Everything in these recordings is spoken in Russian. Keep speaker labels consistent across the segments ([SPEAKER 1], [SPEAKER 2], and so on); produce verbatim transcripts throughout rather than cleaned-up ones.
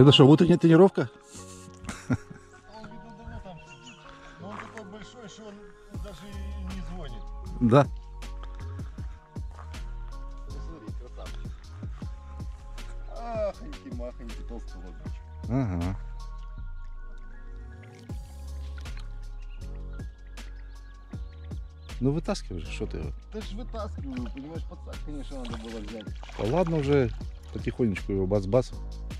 [SPEAKER 1] Это что, утренняя тренировка?
[SPEAKER 2] Он, видно, давно там сидит. Но он такой большой, что он даже и не звонит.
[SPEAKER 1] Да.
[SPEAKER 2] Смотри, красавчик. Ахоньки-махоньки, толстый лодочек.
[SPEAKER 1] Ага. Ну вытаскивай же, что ты его.
[SPEAKER 2] Да ж вытаскиваю, понимаешь, подсак, конечно, надо было взять.
[SPEAKER 1] Да ладно уже, потихонечку его бац-бац.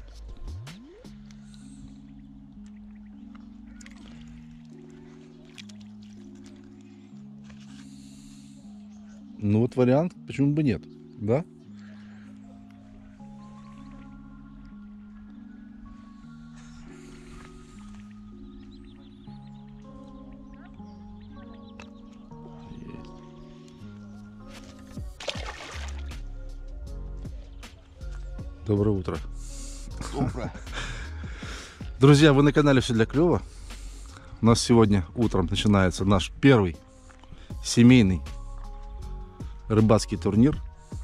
[SPEAKER 1] Ну вот вариант, почему бы нет, да? Доброе утро.
[SPEAKER 2] Доброе.
[SPEAKER 1] Друзья, вы на канале Все для клёва. У нас сегодня утром начинается наш первый семейный рыбацкий турнир,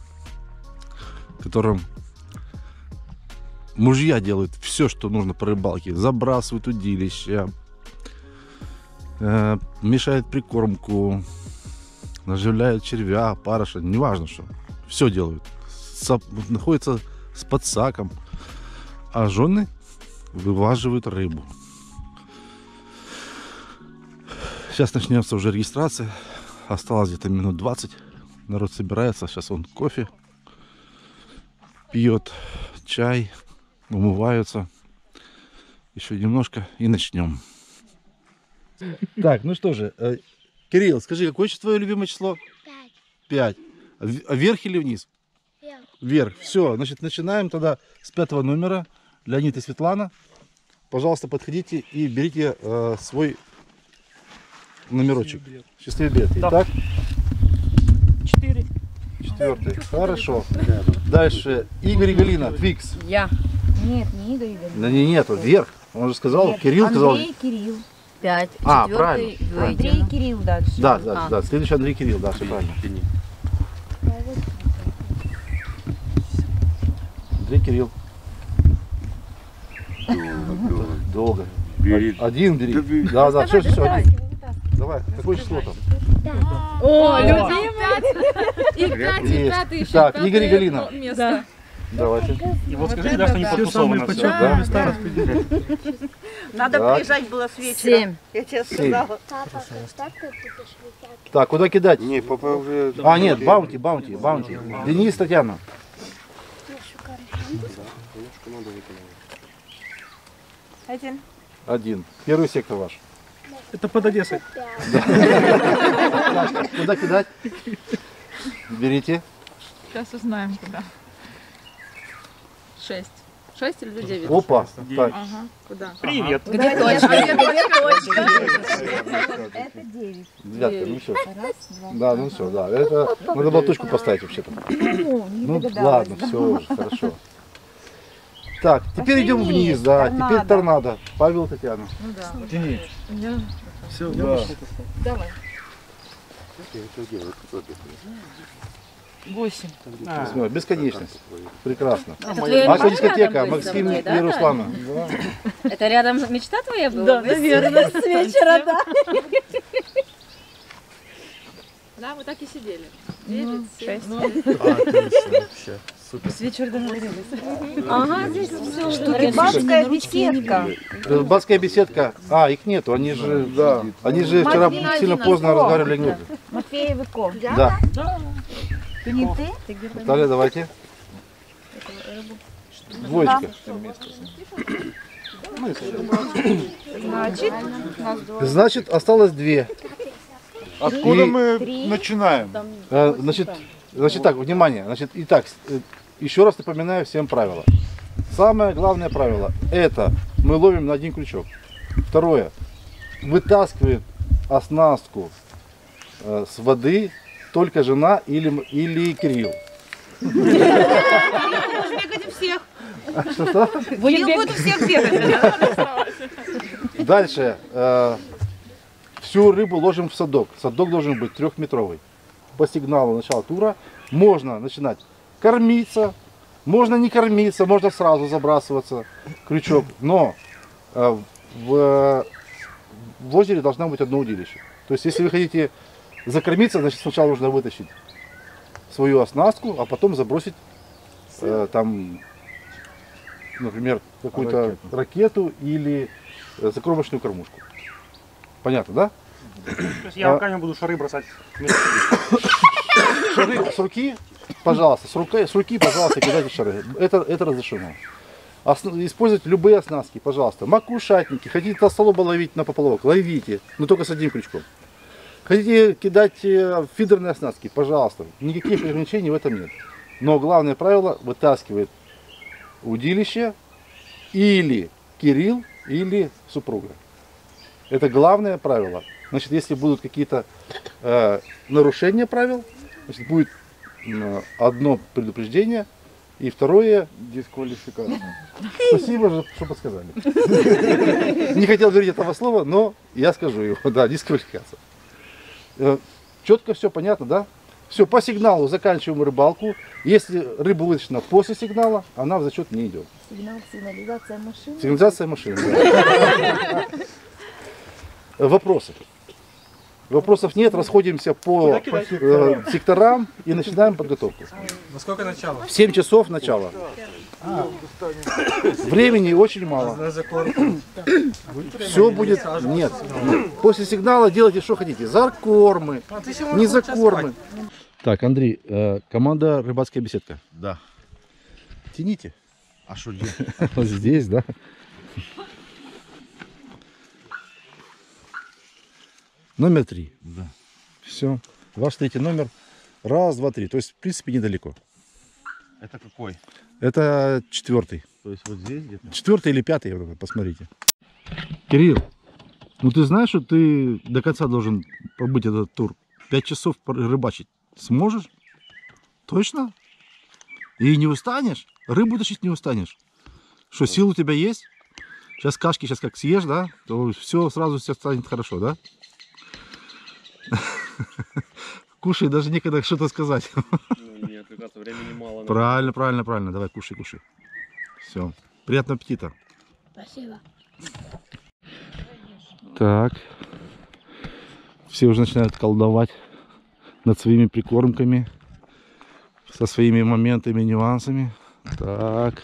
[SPEAKER 1] в котором мужья делают все, что нужно по рыбалке. Забрасывают удилища, э, мешают прикормку, наживляют червя, парыша, неважно что. Все делают. Со, находятся с подсаком, а жены вываживают рыбу. Сейчас начнется уже регистрация. Осталось где-то минут двадцать. Народ собирается. Сейчас он кофе пьет, чай, умываются. Еще немножко и начнем. Так, ну что же, э, Кирилл, скажи, какое сейчас твое любимое число?
[SPEAKER 3] Пять.
[SPEAKER 1] Пять. А в- а вверх или вниз?
[SPEAKER 3] Вверх.
[SPEAKER 1] Вверх. Все, значит, начинаем тогда с пятого номера. Леонид и Светлана. Пожалуйста, подходите и берите э, свой номерочек. Счастливый билет. Итак,
[SPEAKER 4] Четыре.
[SPEAKER 1] четвертый. Хорошо. Дальше Игорь и Галина. Твикс.
[SPEAKER 4] Я. Нет, не Игорь Игорь.
[SPEAKER 1] Да не, нету, вверх. Он же сказал, Кирилл сказал.
[SPEAKER 4] Андрей, Кирилл. Пять.
[SPEAKER 1] А,
[SPEAKER 4] Четвертый
[SPEAKER 1] правильно,
[SPEAKER 4] Двойдин.
[SPEAKER 1] правильно.
[SPEAKER 4] Андрей, Кирилл дальше.
[SPEAKER 1] Да, да,
[SPEAKER 4] А.
[SPEAKER 1] да. Следующий Андрей Кирилл, да, все правильно. Андрей Кирилл. Долго.
[SPEAKER 2] Бери.
[SPEAKER 1] Один бери. Да, да, все, все, все, один. Давай, какое число там?
[SPEAKER 4] О,
[SPEAKER 5] И пять, и
[SPEAKER 1] Есть.
[SPEAKER 5] пятый еще.
[SPEAKER 1] Так,
[SPEAKER 5] пятое
[SPEAKER 1] Игорь и Галина.
[SPEAKER 5] Место.
[SPEAKER 1] Давайте.
[SPEAKER 6] И вот скажите, да, что не подтусовано все, да?
[SPEAKER 7] Надо
[SPEAKER 1] Так.
[SPEAKER 7] приезжать было с вечера.
[SPEAKER 4] Семь.
[SPEAKER 7] Я тебе
[SPEAKER 1] Семь.
[SPEAKER 7] сказала.
[SPEAKER 3] Папа, поставь ты будешь летать.
[SPEAKER 1] Так, куда кидать?
[SPEAKER 2] Не, папа уже...
[SPEAKER 1] А, нет, баунти, баунти, баунти. Денис, Татьяна.
[SPEAKER 7] Один.
[SPEAKER 1] Один. Первый сектор ваш.
[SPEAKER 6] Это под Одессой.
[SPEAKER 1] Куда кидать? Берите.
[SPEAKER 5] Сейчас узнаем куда. Шесть. Шесть или девять?
[SPEAKER 1] Опа. Так.
[SPEAKER 5] Ага, куда?
[SPEAKER 6] Привет.
[SPEAKER 4] Где точка?
[SPEAKER 7] Это девять.
[SPEAKER 1] Девятка, ну все. Да, ну все, да. Это надо было точку поставить вообще-то. Ну ладно, все уже, хорошо. Так, теперь идем вниз, да. Теперь торнадо. Павел, Татьяна.
[SPEAKER 5] Ну да.
[SPEAKER 6] Тяни.
[SPEAKER 5] Я...
[SPEAKER 6] Все,
[SPEAKER 1] Да.
[SPEAKER 5] Давай. Восемь.
[SPEAKER 1] Смотри, бесконечность. Прекрасно.
[SPEAKER 4] твоя
[SPEAKER 1] Аквадискотека,
[SPEAKER 4] мечта
[SPEAKER 1] Максим
[SPEAKER 4] рядом
[SPEAKER 1] и
[SPEAKER 4] будет со мной, да,
[SPEAKER 1] Руслана. Да.
[SPEAKER 4] Это рядом мечта твоя была?
[SPEAKER 7] Да, наверное, с вечера, да.
[SPEAKER 5] Да, мы так и сидели. Девять, семь.
[SPEAKER 2] Отлично, вообще. Супер.
[SPEAKER 4] С вечера договорились. Ага, здесь все.
[SPEAKER 7] Рыбацкая беседка.
[SPEAKER 1] Рыбацкая беседка. А, их нету, они же, да. Они же вчера сильно поздно разговаривали анекдоты.
[SPEAKER 7] Матвеев и Ков.
[SPEAKER 1] Да.
[SPEAKER 7] Ты не ты?
[SPEAKER 1] Наталья, давайте. Двоечка.
[SPEAKER 7] Значит,
[SPEAKER 1] Значит, осталось две.
[SPEAKER 2] Откуда
[SPEAKER 1] И-
[SPEAKER 2] мы начинаем?
[SPEAKER 1] Э, Значит, значит так, внимание. Значит, итак, э, еще раз напоминаю всем правила. Самое главное правило – это мы ловим на один крючок. Второе. Вытаскивает оснастку э, с воды только жена или, м- или Кирилл.
[SPEAKER 7] бегать у всех.
[SPEAKER 1] Что-что?
[SPEAKER 7] Кирилл будет у всех бегать.
[SPEAKER 1] Дальше. э, всю рыбу ложим в садок. Садок должен быть трехметровый. По сигналу начала тура можно начинать кормиться, Можно не кормиться, можно сразу забрасываться, крючок. Но э, в, в озере должно быть одно удилище. То есть, если вы хотите закормиться, значит, сначала нужно вытащить свою оснастку, а потом забросить э, там, например, какую-то ракету. ракету или э, закормочную кормушку. Понятно, да?
[SPEAKER 6] То есть я руками буду шары бросать.
[SPEAKER 1] Шары с руки, пожалуйста, с руки, с руки, пожалуйста, кидайте шары. Это, это разрешено. Осно, используйте любые оснастки, пожалуйста. Макушатники, хотите толстолоба ловить на поплавок, ловите, но только с одним крючком. Хотите кидать фидерные оснастки, пожалуйста. Никаких ограничений в этом нет. Но главное правило: вытаскивает удилище или Кирилл, или супруга. Это главное правило. Значит, если будут какие-то э, нарушения правил, значит, будет э, одно предупреждение, и второе дисквалификация. Спасибо, что подсказали. Не хотел говорить этого слова, но я скажу его. Да, дисквалификация. Э, четко все понятно, да? Все, по сигналу заканчиваем рыбалку. Если рыба вытащена после сигнала, она в зачет не идет.
[SPEAKER 3] Сигнал, сигнализация машины.
[SPEAKER 1] Сигнализация машины. Да. Вопросы? Вопросов нет, расходимся по э, секторам и начинаем подготовку.
[SPEAKER 6] Во сколько начало?
[SPEAKER 1] В семь часов начала. Времени очень мало. Все будет... Нет. После сигнала делайте, что хотите. Закормы, не закормы. Так, Андрей, э, команда «Рыбацкая беседка».
[SPEAKER 2] Да.
[SPEAKER 1] Тяните.
[SPEAKER 2] А что делать?
[SPEAKER 1] Вот здесь, да? Номер три.
[SPEAKER 2] Да.
[SPEAKER 1] Все. Ваш третий номер. Раз, два, три. То есть, в принципе, недалеко.
[SPEAKER 2] Это какой?
[SPEAKER 1] Это четвертый.
[SPEAKER 2] То есть вот здесь где-то?
[SPEAKER 1] Четвертый или пятый, посмотрите. Кирилл, ну ты знаешь, что ты до конца должен пробыть этот тур? Пять часов рыбачить. Сможешь? Точно? И не устанешь? Рыбу тащить не устанешь? Что, сил у тебя есть? Сейчас кашки, сейчас как съешь, да? То все сразу все станет хорошо, да? Кушай, даже некогда что-то сказать.
[SPEAKER 6] Ну, нет, как раз времени мало.
[SPEAKER 1] Правильно, правильно, правильно. Давай, кушай, кушай. Все. Приятного аппетита.
[SPEAKER 3] Спасибо.
[SPEAKER 1] Так. Все уже начинают колдовать над своими прикормками, со своими моментами, нюансами. Так.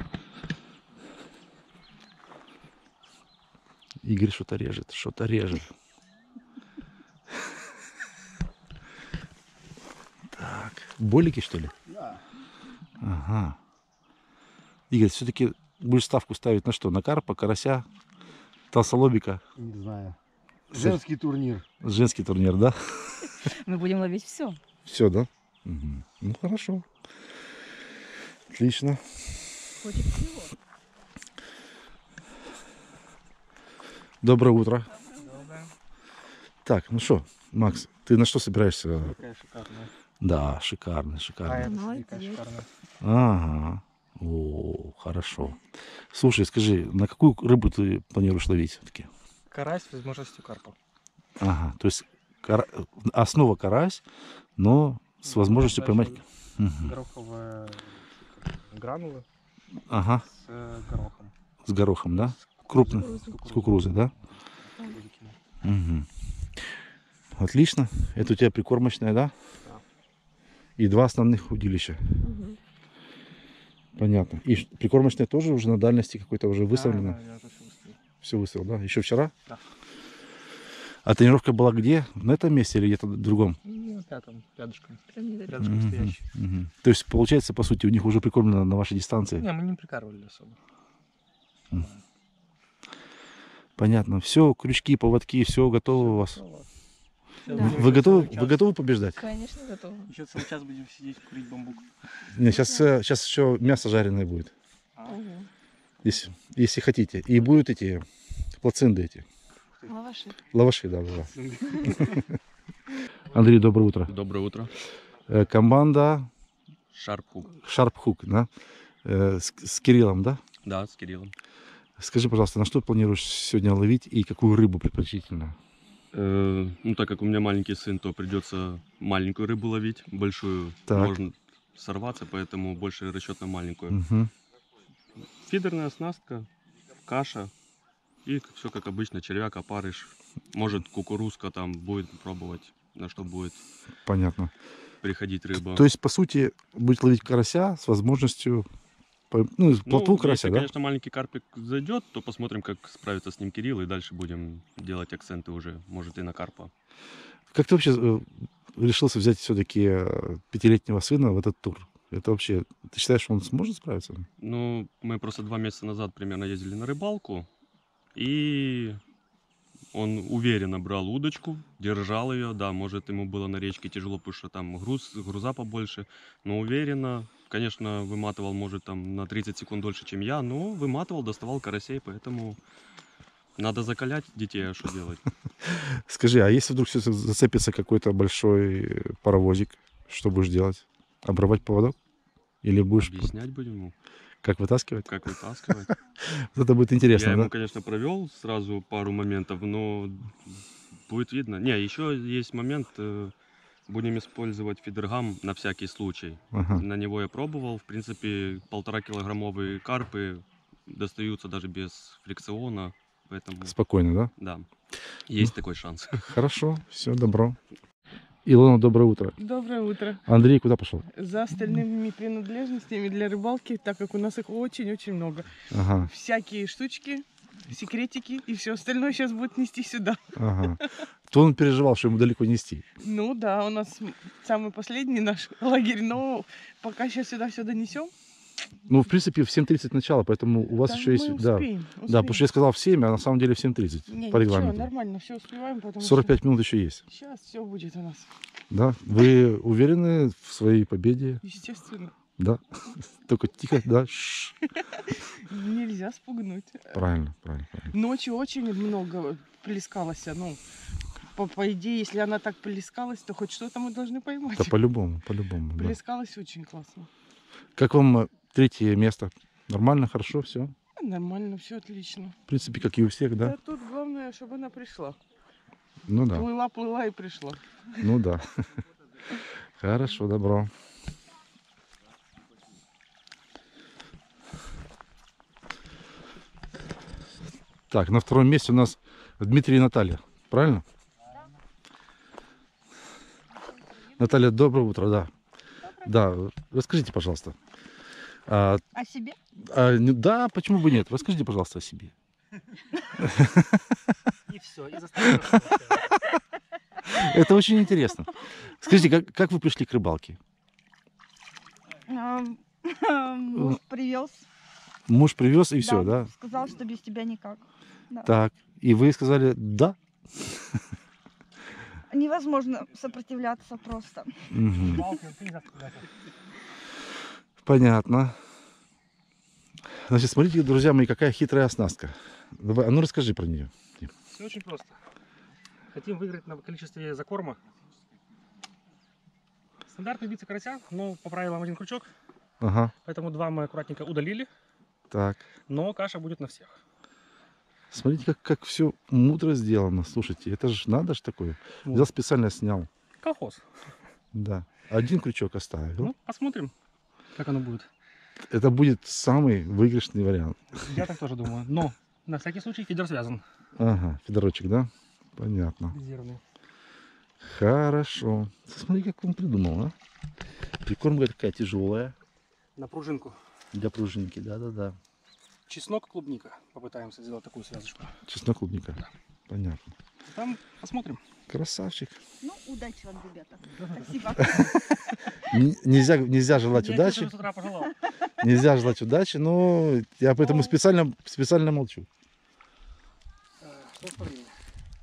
[SPEAKER 1] Игорь что-то режет, что-то режет. Так. Болики, что ли?
[SPEAKER 2] Да.
[SPEAKER 1] Ага. Игорь, все-таки будешь ставку ставить на что? На карпа, карася, толстолобика?
[SPEAKER 2] Не знаю. Женский турнир.
[SPEAKER 1] Женский турнир, да?
[SPEAKER 7] Мы будем ловить все.
[SPEAKER 1] Все, да? Угу. Ну хорошо. Отлично. Доброе утро.
[SPEAKER 6] Доброе.
[SPEAKER 1] Так, ну что, Макс, ты на что собираешься?
[SPEAKER 6] Какая шикарная.
[SPEAKER 1] Да, шикарно,
[SPEAKER 6] А
[SPEAKER 1] шикарно.
[SPEAKER 6] это смотри, какая шикарная.
[SPEAKER 1] Ага. О, хорошо. Слушай, скажи, на какую рыбу ты планируешь ловить все-таки?
[SPEAKER 6] Карась с возможностью карпа.
[SPEAKER 1] Ага, то есть кара... основа карась, но с возможностью поймать... Угу.
[SPEAKER 6] Гороховые гранулы
[SPEAKER 1] Ага,
[SPEAKER 6] с э, горохом.
[SPEAKER 1] с горохом, да? Крупно, с кукурузой, да?
[SPEAKER 6] Кукурузой.
[SPEAKER 1] Угу. Отлично. Это у тебя прикормочная, да?
[SPEAKER 6] Да.
[SPEAKER 1] И два основных удилища.
[SPEAKER 4] Мгм.
[SPEAKER 1] Понятно. И ш- прикормочная тоже уже на дальности какой-то уже выставлена?
[SPEAKER 6] Да, да, я уже всё выставил.
[SPEAKER 1] Все выставил, да? Еще вчера?
[SPEAKER 6] Да.
[SPEAKER 1] А тренировка была где? На этом месте или где-то в другом?
[SPEAKER 6] Ну, на пятом, рядышком.
[SPEAKER 5] Прям не
[SPEAKER 6] Рядышком
[SPEAKER 1] Мгм,
[SPEAKER 6] стоящий.
[SPEAKER 1] мгм. То есть, получается, по сути, у них уже прикормлено на вашей дистанции?
[SPEAKER 6] Не, мы не прикармливали особо.
[SPEAKER 1] Понятно. Все, крючки, поводки, все готово у вас?
[SPEAKER 6] Ну, вот.
[SPEAKER 5] Да.
[SPEAKER 6] Сейчас будем
[SPEAKER 1] Вы
[SPEAKER 6] еще
[SPEAKER 1] готовы,
[SPEAKER 6] целый
[SPEAKER 1] вы
[SPEAKER 6] час-
[SPEAKER 1] готовы побеждать?
[SPEAKER 5] Конечно, готова.
[SPEAKER 6] Еще целый час будем сидеть, курить бамбук.
[SPEAKER 1] Не, сейчас, сейчас еще мясо жареное будет,
[SPEAKER 5] Ого.
[SPEAKER 1] если, если хотите. И будут эти плацинды эти.
[SPEAKER 5] Лаваши.
[SPEAKER 1] Лаваши, да, да. Андрей, доброе утро.
[SPEAKER 8] Доброе утро.
[SPEAKER 1] Э, Команда
[SPEAKER 8] Шарпхук.
[SPEAKER 1] Sharp Hook, да? Э, С, с Кириллом, да?
[SPEAKER 8] Да, с Кириллом.
[SPEAKER 1] Скажи, пожалуйста, на что планируешь сегодня ловить и какую рыбу предпочтительно?
[SPEAKER 8] Э, ну, так как у меня маленький сын, то придется маленькую рыбу ловить. Большую
[SPEAKER 1] Так.
[SPEAKER 8] можно сорваться, поэтому больше расчет на маленькую.
[SPEAKER 1] Мгм.
[SPEAKER 8] Фидерная оснастка, каша и все как обычно, червяк, опарыш. Может, кукурузка там будет пробовать, на что будет
[SPEAKER 1] Понятно.
[SPEAKER 8] приходить рыба.
[SPEAKER 1] То есть, по сути, будет ловить карася с возможностью, по- ну, плотву
[SPEAKER 8] Ну,
[SPEAKER 1] карася,
[SPEAKER 8] если,
[SPEAKER 1] да?
[SPEAKER 8] конечно, маленький карпик зайдет, то посмотрим, как справится с ним Кирилл, и дальше будем делать акценты уже, может, и на карпа.
[SPEAKER 1] Как ты вообще э, решился взять все-таки пятилетнего сына в этот тур? Это вообще, ты считаешь, что он сможет справиться?
[SPEAKER 8] Ну, мы просто два месяца назад примерно ездили на рыбалку, и он уверенно брал удочку, держал ее, да, может, ему было на речке тяжело, потому что там груз, груза побольше, но уверенно, конечно, выматывал, может, там на тридцать секунд дольше, чем я, но выматывал, доставал карасей, поэтому надо закалять детей, а что делать?
[SPEAKER 1] Скажи, а если вдруг всё зацепится какой-то большой паровозик, что будешь делать? Обрывать поводок? Или будешь
[SPEAKER 8] Объяснять будем ему,
[SPEAKER 1] как вытаскивать?
[SPEAKER 8] как вытаскивать.
[SPEAKER 1] Вот это будет интересно,
[SPEAKER 8] Я
[SPEAKER 1] да?
[SPEAKER 8] ему, конечно, провел сразу пару моментов, но будет видно. Не, еще есть момент, э, будем использовать фидергам на всякий случай.
[SPEAKER 1] Ага.
[SPEAKER 8] На него я пробовал, в принципе, полтора килограммовые карпы достаются даже без фрикциона, поэтому,
[SPEAKER 1] Спокойно, да?
[SPEAKER 8] да, есть такой шанс.
[SPEAKER 1] Хорошо, все, добро. Илона, доброе утро.
[SPEAKER 9] Доброе утро.
[SPEAKER 1] Андрей куда пошел?
[SPEAKER 9] За остальными принадлежностями для рыбалки, так как у нас их очень-очень много.
[SPEAKER 1] Ага,
[SPEAKER 9] Всякие штучки, секретики и все остальное сейчас будет нести сюда.
[SPEAKER 1] ага. То он переживал, что ему далеко нести.
[SPEAKER 9] Ну да, у нас самый последний наш лагерь, но пока сейчас сюда все донесем.
[SPEAKER 1] Ну, в принципе, в семь тридцать начало, поэтому у вас
[SPEAKER 9] да,
[SPEAKER 1] еще
[SPEAKER 9] мы
[SPEAKER 1] есть... Да,
[SPEAKER 9] успеем,
[SPEAKER 1] да,
[SPEAKER 9] успеем.
[SPEAKER 1] потому что я сказал в семь, а на самом деле в семь тридцать
[SPEAKER 9] Не,
[SPEAKER 1] по
[SPEAKER 9] ничего,
[SPEAKER 1] регламенту.
[SPEAKER 9] нормально, все успеваем, потому
[SPEAKER 1] сорок пять минут еще есть.
[SPEAKER 9] что сейчас все будет у нас,
[SPEAKER 1] Да? Вы уверены в своей победе?
[SPEAKER 9] естественно.
[SPEAKER 1] Да? Только тихо, да? Шш.
[SPEAKER 9] Нельзя спугнуть.
[SPEAKER 1] Правильно, правильно, правильно.
[SPEAKER 9] Ночью очень много плескалось, ну, по, по идее, если она так плескалась, то хоть что-то мы должны поймать.
[SPEAKER 1] Да по-любому, по-любому. Да.
[SPEAKER 9] Плескалась очень классно.
[SPEAKER 1] Как вам э, третье место? Нормально, хорошо, все?
[SPEAKER 9] Нормально, все отлично.
[SPEAKER 1] В принципе, как и у всех, да?
[SPEAKER 9] Да тут главное, чтобы она пришла.
[SPEAKER 1] Ну да,
[SPEAKER 9] Плыла, плыла и пришла.
[SPEAKER 1] ну да. Хорошо, добро. Так, на втором месте у нас Дмитрий и Наталья. Правильно? Наталья, доброе утро, да. Да, расскажите, пожалуйста. А,
[SPEAKER 3] О себе?
[SPEAKER 1] а, не- да, почему бы нет? Расскажите, пожалуйста, о себе.
[SPEAKER 6] И все, и заставим.
[SPEAKER 1] Это очень интересно. Скажите, как, как вы пришли к рыбалке?
[SPEAKER 3] Ам, Муж привез.
[SPEAKER 1] Муж привез и все, да?
[SPEAKER 3] Сказал, что без тебя никак. Да.
[SPEAKER 1] Так, и вы сказали «да»?
[SPEAKER 3] Невозможно сопротивляться просто.
[SPEAKER 1] Мгм. Понятно. Значит, смотрите, друзья мои, какая хитрая оснастка. Давай, а ну расскажи про нее.
[SPEAKER 6] Все очень просто. Хотим выиграть на количестве закорма. Стандартная убийца карася, но по правилам один крючок.
[SPEAKER 1] Ага,
[SPEAKER 6] Поэтому два мы аккуратненько удалили,
[SPEAKER 1] так.
[SPEAKER 6] но каша будет на всех.
[SPEAKER 1] Смотрите, как, как все мудро сделано. Слушайте, это же надо же такое.
[SPEAKER 6] Вот.
[SPEAKER 1] Взял специально, снял.
[SPEAKER 6] Колхоз.
[SPEAKER 1] Да. Один крючок оставил.
[SPEAKER 6] Ну, посмотрим, как оно будет.
[SPEAKER 1] Это будет самый выигрышный вариант.
[SPEAKER 6] Я так тоже думаю. Но на всякий случай фидер связан.
[SPEAKER 1] Ага, фидерочек, да? Понятно.
[SPEAKER 6] Резервный.
[SPEAKER 1] Хорошо. Смотри, как он придумал, а? Прикормка такая тяжелая
[SPEAKER 6] На пружинку.
[SPEAKER 1] для пружинки. Да-да-да.
[SPEAKER 6] Чеснок, клубника. Попытаемся сделать такую связочку.
[SPEAKER 1] Чеснок, клубника. Понятно.
[SPEAKER 6] Там посмотрим.
[SPEAKER 1] Красавчик.
[SPEAKER 3] Ну, удачи вам, ребята. Спасибо.
[SPEAKER 1] Н- Нельзя, нельзя желать
[SPEAKER 6] Я
[SPEAKER 1] удачи.
[SPEAKER 6] тебе с утра пожелал.
[SPEAKER 1] Нельзя желать удачи, но я поэтому специально, специально молчу.
[SPEAKER 6] Э, Что по времени?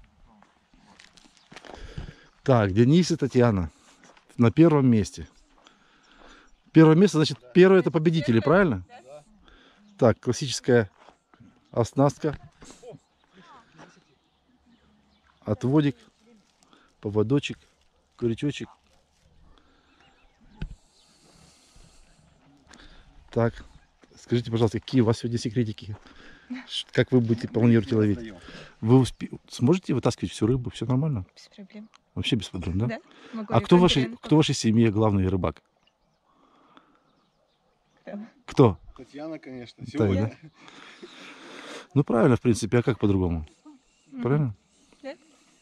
[SPEAKER 1] Так, Денис и Татьяна на первом месте. Первое место, значит, первое это победители, правильно? Так, классическая оснастка. Отводик, поводочек, крючочек. Так, скажите, пожалуйста, какие у вас сегодня секретики? Ш- Как вы будете планируете ловить? Вы успе- сможете вытаскивать всю рыбу? Все нормально?
[SPEAKER 3] Без проблем.
[SPEAKER 1] Вообще без проблем, да?
[SPEAKER 3] Да, могу
[SPEAKER 1] А
[SPEAKER 3] и
[SPEAKER 1] кто в вашей,
[SPEAKER 3] конкурентов.
[SPEAKER 1] кто в вашей семье главный рыбак?
[SPEAKER 3] Татьяна.
[SPEAKER 1] Кто?
[SPEAKER 2] Татьяна, конечно.
[SPEAKER 1] Таня,
[SPEAKER 2] Сегодня.
[SPEAKER 1] да? Ну правильно, в принципе, а как по-другому? Правильно?
[SPEAKER 3] Да.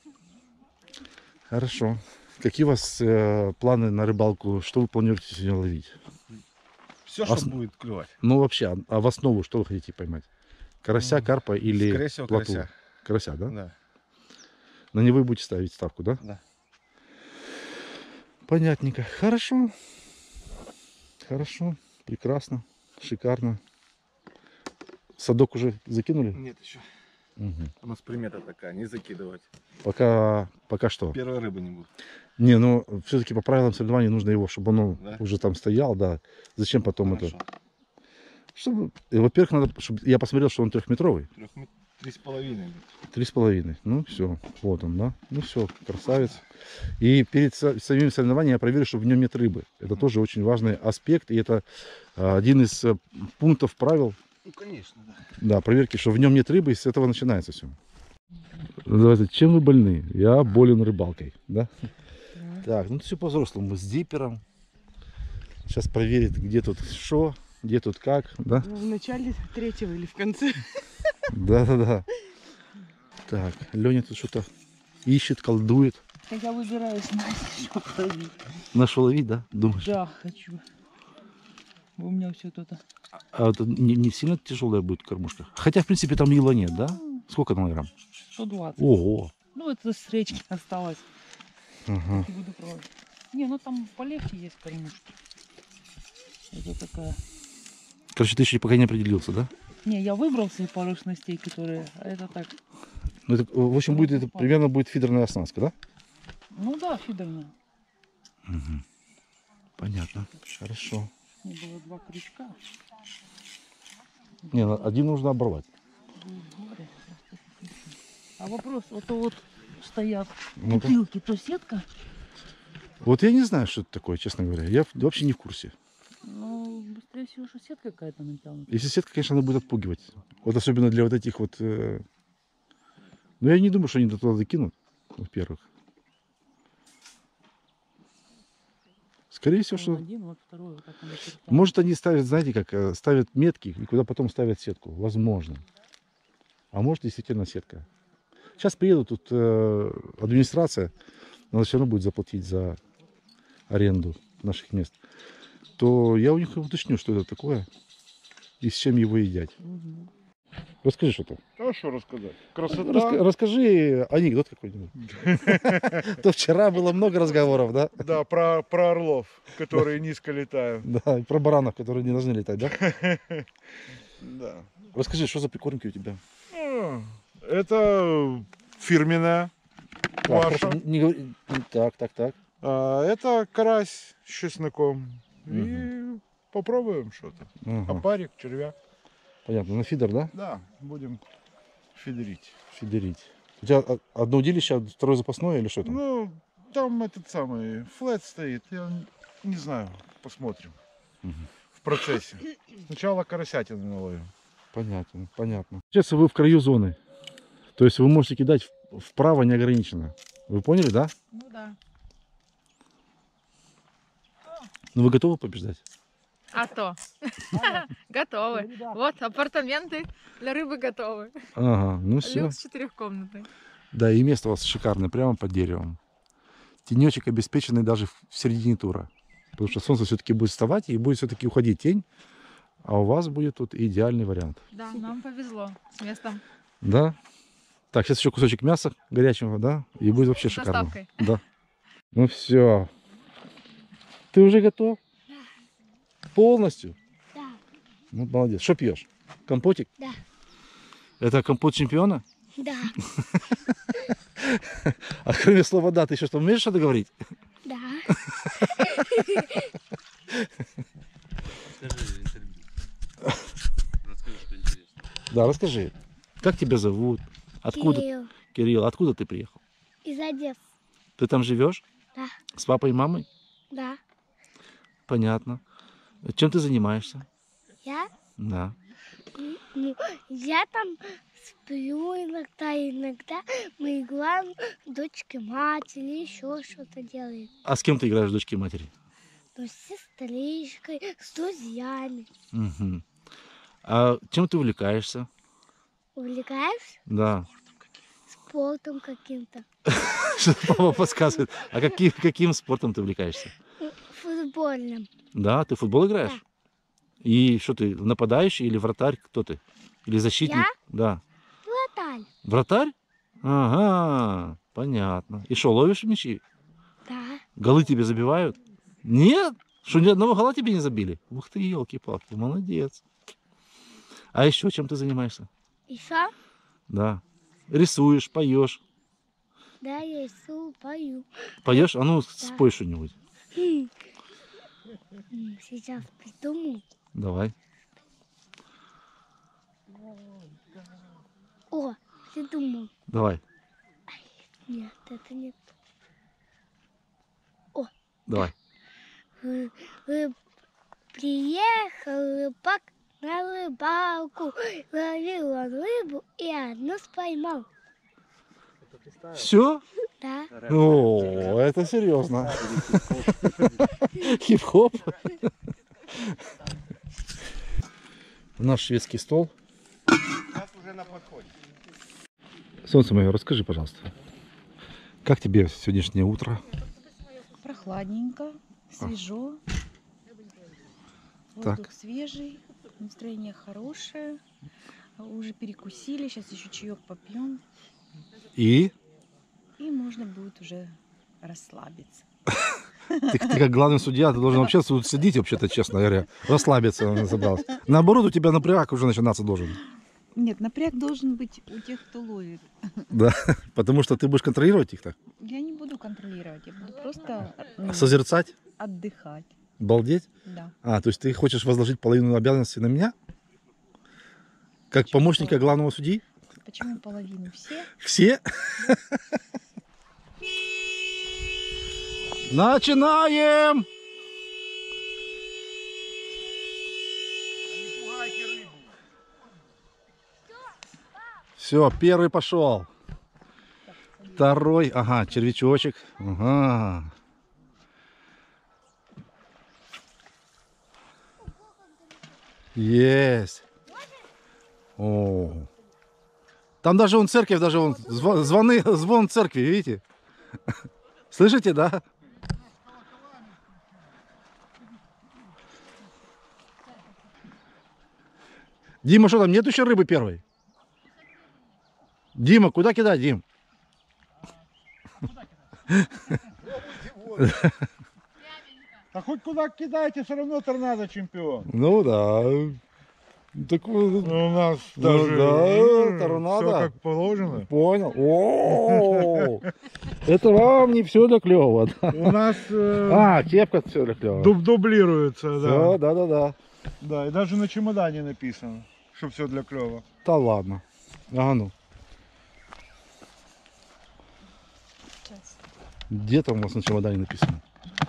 [SPEAKER 1] Хорошо. Какие у вас э, планы на рыбалку? Что вы планируете сегодня ловить?
[SPEAKER 2] Все, что
[SPEAKER 1] Ос-
[SPEAKER 2] будет клевать.
[SPEAKER 1] Ну вообще, а, а в основу что вы хотите поймать? Карася,
[SPEAKER 2] М,
[SPEAKER 1] карпа или
[SPEAKER 2] Скорее всего,
[SPEAKER 1] плотву?
[SPEAKER 2] карася.
[SPEAKER 1] Карася, да?
[SPEAKER 2] Да.
[SPEAKER 1] На него вы будете ставить ставку, да?
[SPEAKER 2] Да.
[SPEAKER 1] Понятненько. Хорошо. Хорошо. Прекрасно. Шикарно. Садок уже закинули?
[SPEAKER 2] Нет еще.
[SPEAKER 1] Мгм.
[SPEAKER 2] У нас примета такая, не закидывать.
[SPEAKER 1] Пока, пока что.
[SPEAKER 2] Первой рыбы не будет.
[SPEAKER 1] Не, ну все-таки по правилам соревнований нужно его, чтобы он
[SPEAKER 2] Да?
[SPEAKER 1] уже там стоял, да. Зачем потом
[SPEAKER 2] Хорошо.
[SPEAKER 1] это? Чтобы, э, во-первых, надо, чтобы я посмотрел, что он трехметровый.
[SPEAKER 2] Трёхмет- Три с половиной.
[SPEAKER 1] Три с половиной. Ну все, вот он, да. Ну все, красавец. И перед са- самим соревнованием я проверю, что в нем нет рыбы. Это тоже очень важный аспект, и это а, один из э, пунктов правил.
[SPEAKER 2] Ну, конечно, да.
[SPEAKER 1] Да, проверки, что в нем нет рыбы, и с этого начинается все. Давайте, чем вы больны? Я болен рыбалкой, да? Так, ну все по-взрослому, с диппером. Сейчас проверит, где тут что, где тут как, да?
[SPEAKER 9] В начале третьего или в конце.
[SPEAKER 1] Да-да-да. Так, Леня тут что-то ищет, колдует.
[SPEAKER 7] Так я выбираюсь на что ловить.
[SPEAKER 1] Нашел ловить, да? Думаешь?
[SPEAKER 7] Да, хочу. У меня все тут.
[SPEAKER 1] А это не, не сильно тяжелая будет кормушка? Хотя, в принципе, там ила нет, да? Сколько там грамм?
[SPEAKER 7] сто двадцать.
[SPEAKER 1] Ого!
[SPEAKER 7] Ну, это с речки осталось.
[SPEAKER 1] Ага.
[SPEAKER 7] Не буду пробовать. Не, ну там полегче есть кормушки. Это такая.
[SPEAKER 1] Короче, ты еще пока не определился, да?
[SPEAKER 7] Не, я выбрал себе пару снастей, которые. А это так.
[SPEAKER 1] Ну, это, в общем, будет, это примерно будет фидерная оснастка, да?
[SPEAKER 7] Ну да, фидерная.
[SPEAKER 1] Угу. Понятно. Хорошо.
[SPEAKER 7] Не было два крючка.
[SPEAKER 1] Не, ну, один нужно оборвать.
[SPEAKER 7] А вопрос, вот то вот стоят
[SPEAKER 1] Ну-ка.
[SPEAKER 7] бутылки, то сетка.
[SPEAKER 1] Вот я не знаю, что это такое, честно говоря. Я в- вообще не в курсе.
[SPEAKER 7] Ну, быстрее всего, что сетка какая-то натянута.
[SPEAKER 1] Если сетка, конечно, она будет отпугивать. Вот особенно для вот этих вот... э, Ну, я не думаю, что они туда закинут, во-первых. Скорее всего, что...
[SPEAKER 7] Вот один, вот второй, вот так он начертал.
[SPEAKER 1] Может, они ставят, знаете, как э, ставят метки, и куда потом ставят сетку. Возможно. А может, действительно сетка. Сейчас приедут тут э, администрация, надо все равно будет заплатить за аренду наших мест. То я у них уточню, что это такое и с чем его едят.
[SPEAKER 7] Мгм.
[SPEAKER 1] Расскажи что-то.
[SPEAKER 2] А что рассказать? Красота.
[SPEAKER 1] Раска- расскажи анекдот какой-нибудь. То вчера было много разговоров, да?
[SPEAKER 2] Да, про, про орлов, которые низко летают.
[SPEAKER 1] Да, и про баранов, которые не должны летать, да?
[SPEAKER 2] Да.
[SPEAKER 1] Расскажи, что за прикормки у тебя?
[SPEAKER 2] Ну, это фирменная
[SPEAKER 1] Так,
[SPEAKER 2] ваша.
[SPEAKER 1] хорошо, не говори- так, так, так.
[SPEAKER 2] А, это карась с чесноком. И
[SPEAKER 1] Мгм.
[SPEAKER 2] попробуем что-то.
[SPEAKER 1] Ага,
[SPEAKER 2] Опарик, червя.
[SPEAKER 1] понятно. На фидер, да?
[SPEAKER 2] Да, будем фидерить.
[SPEAKER 1] Фидерить. У тебя о- одно удилище, а второе запасное или что там?
[SPEAKER 2] Ну, там этот самый флет стоит. Я не знаю, посмотрим
[SPEAKER 1] Мгм.
[SPEAKER 2] в процессе. Сначала карасятину наловим.
[SPEAKER 1] Понятно, понятно. Сейчас вы в краю зоны. То есть вы можете кидать в- вправо неограниченно. Вы поняли, да?
[SPEAKER 5] Ну да.
[SPEAKER 1] Ну вы готовы побеждать?
[SPEAKER 5] А то. Готовы. Вот, апартаменты для рыбы готовы.
[SPEAKER 1] Ага, ну все.
[SPEAKER 5] Люкс четырехкомнатный.
[SPEAKER 1] Да, и место у вас шикарное, прямо под деревом. Тенечек обеспеченный даже в в середине тура. Потому что солнце все-таки будет вставать и будет все-таки уходить тень. А у вас будет тут идеальный вариант.
[SPEAKER 5] Да, нам повезло с местом.
[SPEAKER 1] Да? Так, сейчас еще кусочек мяса горячего, да? И будет вообще
[SPEAKER 5] С
[SPEAKER 1] шикарно.
[SPEAKER 5] доставкой.
[SPEAKER 1] Да. Ну все. Ты уже готов? Да. Полностью?
[SPEAKER 10] Да.
[SPEAKER 1] Ну, молодец. Что пьешь? Компотик?
[SPEAKER 10] Да.
[SPEAKER 1] Это компот чемпиона?
[SPEAKER 10] Да.
[SPEAKER 1] А кроме слова «да», ты еще что, умеешь что-то говорить?
[SPEAKER 10] Да.
[SPEAKER 8] Расскажи интервью. Расскажи, что интересно.
[SPEAKER 1] Да, расскажи. Как тебя зовут? Откуда?
[SPEAKER 10] Кирилл.
[SPEAKER 1] Кирилл, откуда ты приехал?
[SPEAKER 10] Из Одессы.
[SPEAKER 1] Ты там живешь?
[SPEAKER 10] Да.
[SPEAKER 1] С папой и мамой?
[SPEAKER 10] Да.
[SPEAKER 1] Понятно. Чем ты занимаешься?
[SPEAKER 10] Я?
[SPEAKER 1] Да.
[SPEAKER 10] М, Ну, я там сплю иногда, иногда мы играем в дочки матери, еще что-то делаем.
[SPEAKER 1] А с кем ты играешь в дочки и матери?
[SPEAKER 10] ну, с сестричкой, с друзьями.
[SPEAKER 1] Угу. А чем ты увлекаешься?
[SPEAKER 10] Увлекаешься
[SPEAKER 1] Да.
[SPEAKER 10] спортом каким-то.
[SPEAKER 1] Что папа подсказывает. А каким, каким спортом ты увлекаешься?
[SPEAKER 10] Футбольным.
[SPEAKER 1] Да, ты в футбол играешь? И что ты, нападающий или вратарь? Кто ты? Или защитник?
[SPEAKER 10] Я?
[SPEAKER 1] Да.
[SPEAKER 10] Вратарь.
[SPEAKER 1] Вратарь? Ага, понятно. И что, ловишь мячи?
[SPEAKER 10] Да.
[SPEAKER 1] Голы тебе забивают? Нет? Что, ни одного гола тебе не забили? Ух ты, елки-палки, молодец. А еще чем ты занимаешься?
[SPEAKER 10] Еще?
[SPEAKER 1] Да. Рисуешь, поешь.
[SPEAKER 10] Да, я рисую, пою.
[SPEAKER 1] Поешь? А ну, спой что-нибудь.
[SPEAKER 10] Хм. Сейчас придумаю.
[SPEAKER 1] Давай.
[SPEAKER 10] О, придумал.
[SPEAKER 1] Давай,
[SPEAKER 10] Нет, это не
[SPEAKER 1] давай.
[SPEAKER 10] Вы, вы приехал рыбак на рыбалку, ловил он рыбу и одну споймал.
[SPEAKER 1] Все?
[SPEAKER 10] Да.
[SPEAKER 1] О, это серьезно. Хип-хоп. Наш шведский стол.
[SPEAKER 2] Сейчас уже на подходе.
[SPEAKER 1] Солнце мое, расскажи, пожалуйста, как тебе сегодняшнее утро?
[SPEAKER 7] Прохладненько, свежо.
[SPEAKER 1] Так.
[SPEAKER 7] Воздух свежий, настроение хорошее. Уже перекусили, сейчас еще чаек попьем.
[SPEAKER 1] И?
[SPEAKER 7] И можно будет уже расслабиться.
[SPEAKER 1] Ты, ты как главный судья, ты должен вообще тут сидеть, вообще-то, честно говоря, расслабиться он собрался. Наоборот, у тебя напряг уже начинаться должен.
[SPEAKER 7] Нет, напряг должен быть у тех, кто ловит.
[SPEAKER 1] Да, потому что ты будешь контролировать их так?
[SPEAKER 7] Я не буду контролировать, я буду просто ну,
[SPEAKER 1] Созерцать?
[SPEAKER 7] отдыхать.
[SPEAKER 1] Балдеть?
[SPEAKER 7] Да.
[SPEAKER 1] А, то есть ты хочешь возложить половину обязанностей на меня? Как
[SPEAKER 7] Почему
[SPEAKER 1] помощника
[SPEAKER 7] половину?
[SPEAKER 1] главного судьи?
[SPEAKER 7] Почему половину? Все?
[SPEAKER 1] Все? Начинаем! Все, первый пошел. Второй, ага, червячочек. Ага. Есть. О. Там даже вон церковь, даже вон зв- звоны, звон церкви, видите? Слышите, да? Дима, что там, нет еще рыбы первой? Дима, куда кидать, Дим?
[SPEAKER 2] А хоть куда кидайте, все равно торнадо чемпион.
[SPEAKER 1] Ну да. Так,
[SPEAKER 2] Ну, у нас
[SPEAKER 1] ну,
[SPEAKER 2] даже
[SPEAKER 1] да, торнадо.
[SPEAKER 2] все как положено.
[SPEAKER 1] Понял. О, это вам не все для клёва.
[SPEAKER 2] У нас э,
[SPEAKER 1] А, кепка все для клёва.
[SPEAKER 2] дуб- дублируется,
[SPEAKER 1] Все,
[SPEAKER 2] да.
[SPEAKER 1] да, да, да.
[SPEAKER 2] Да, и даже на чемодане написано, что все для клёва.
[SPEAKER 1] Да ладно. А ну. Где там у вас на чемодане написано?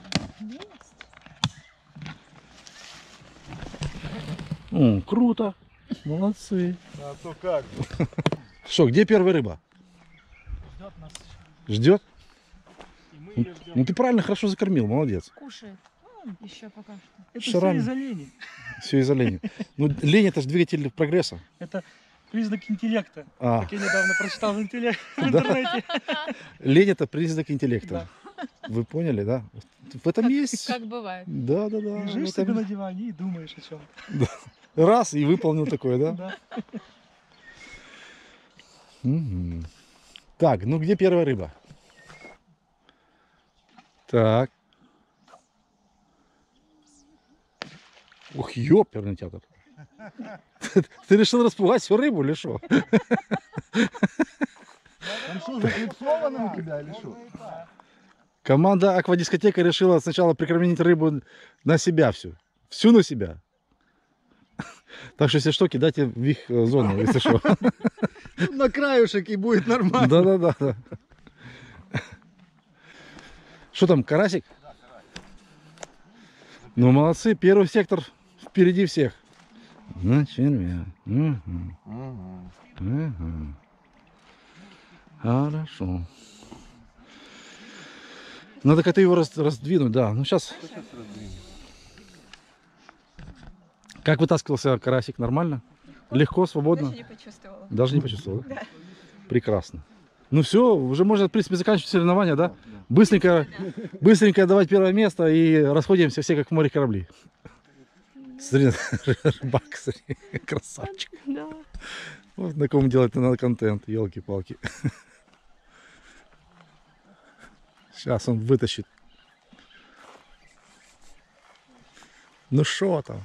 [SPEAKER 1] О, круто. Молодцы.
[SPEAKER 2] А то как же.
[SPEAKER 1] Что, где первая рыба?
[SPEAKER 6] Ждет нас.
[SPEAKER 1] Ждет?
[SPEAKER 6] И мы
[SPEAKER 1] Ну,
[SPEAKER 6] ее ждем.
[SPEAKER 1] ну ты правильно, хорошо закормил, молодец.
[SPEAKER 7] Кушает. Еще пока что.
[SPEAKER 6] Это
[SPEAKER 1] шарами.
[SPEAKER 6] все из-за лени.
[SPEAKER 1] Все из-за лени. Ну, лень это же двигатель прогресса.
[SPEAKER 6] Это признак интеллекта.
[SPEAKER 1] А,
[SPEAKER 6] Как я недавно прочитал в, интелле- в
[SPEAKER 1] Да.
[SPEAKER 6] интернете.
[SPEAKER 1] лень это признак интеллекта. Вы поняли, да? В этом есть.
[SPEAKER 5] Как бывает.
[SPEAKER 1] Да, да, да.
[SPEAKER 6] Лежишь
[SPEAKER 1] в
[SPEAKER 6] себе
[SPEAKER 1] этом-
[SPEAKER 6] на диване и думаешь о чем.
[SPEAKER 1] Раз и выполнил такое, да?
[SPEAKER 6] Да.
[SPEAKER 1] Мгм. Так, ну где первая рыба? Так. Ух, ёперный театр. Ты решил распугать всю рыбу или что?
[SPEAKER 2] Там что, заклипсовано у тебя или что?
[SPEAKER 1] Команда аквадискотека решила сначала прикормить рыбу на себя всю. Всю на себя. Так что, если что, кидайте в их э, зону, если что.
[SPEAKER 2] На краюшек и будет нормально.
[SPEAKER 1] Да-да-да. Что там, карасик? Ну, молодцы, первый сектор впереди всех. На червя. Мгм. Мгм. Хорошо. Надо как-то его раз- раздвинуть, да. Ну сейчас. Как вытаскивался карасик? Нормально? Легко, свободно?
[SPEAKER 3] Даже не почувствовала.
[SPEAKER 1] Даже не почувствовал, да?
[SPEAKER 3] Да.
[SPEAKER 1] Прекрасно. Ну все, уже можно, в принципе, заканчивать соревнования, да? Быстренько, быстренько давать первое место и расходимся все как в море корабли. Смотри, рыбак, смотри, красавчик.
[SPEAKER 3] Да.
[SPEAKER 1] Вот на ком делать надо контент, елки-палки. Сейчас он вытащит. Ну шо там?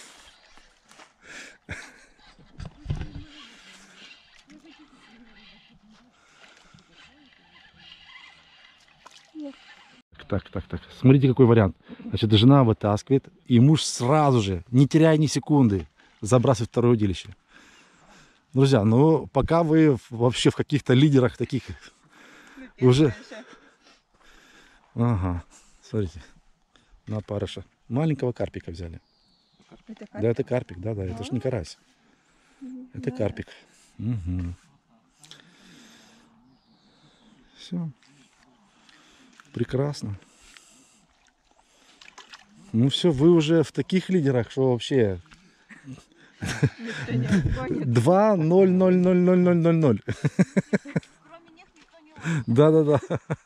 [SPEAKER 1] Так, так, так. Смотрите, какой вариант. Значит, жена вытаскивает, и муж сразу же, не теряя ни секунды, забрасывает второе удилище. Друзья, ну пока вы вообще в каких-то лидерах таких уже... Ага, смотрите, на парыша. Маленького карпика взяли.
[SPEAKER 3] Это
[SPEAKER 1] Да, это карпик, да, да, это ж не карась. Это
[SPEAKER 3] Да.
[SPEAKER 1] карпик. Угу. Все. Прекрасно. Ну все, вы уже в таких лидерах, что вообще
[SPEAKER 3] Никто не обгонит.
[SPEAKER 1] два ноль ноль ноль ноль ноль ноль ноль. Да, да, да.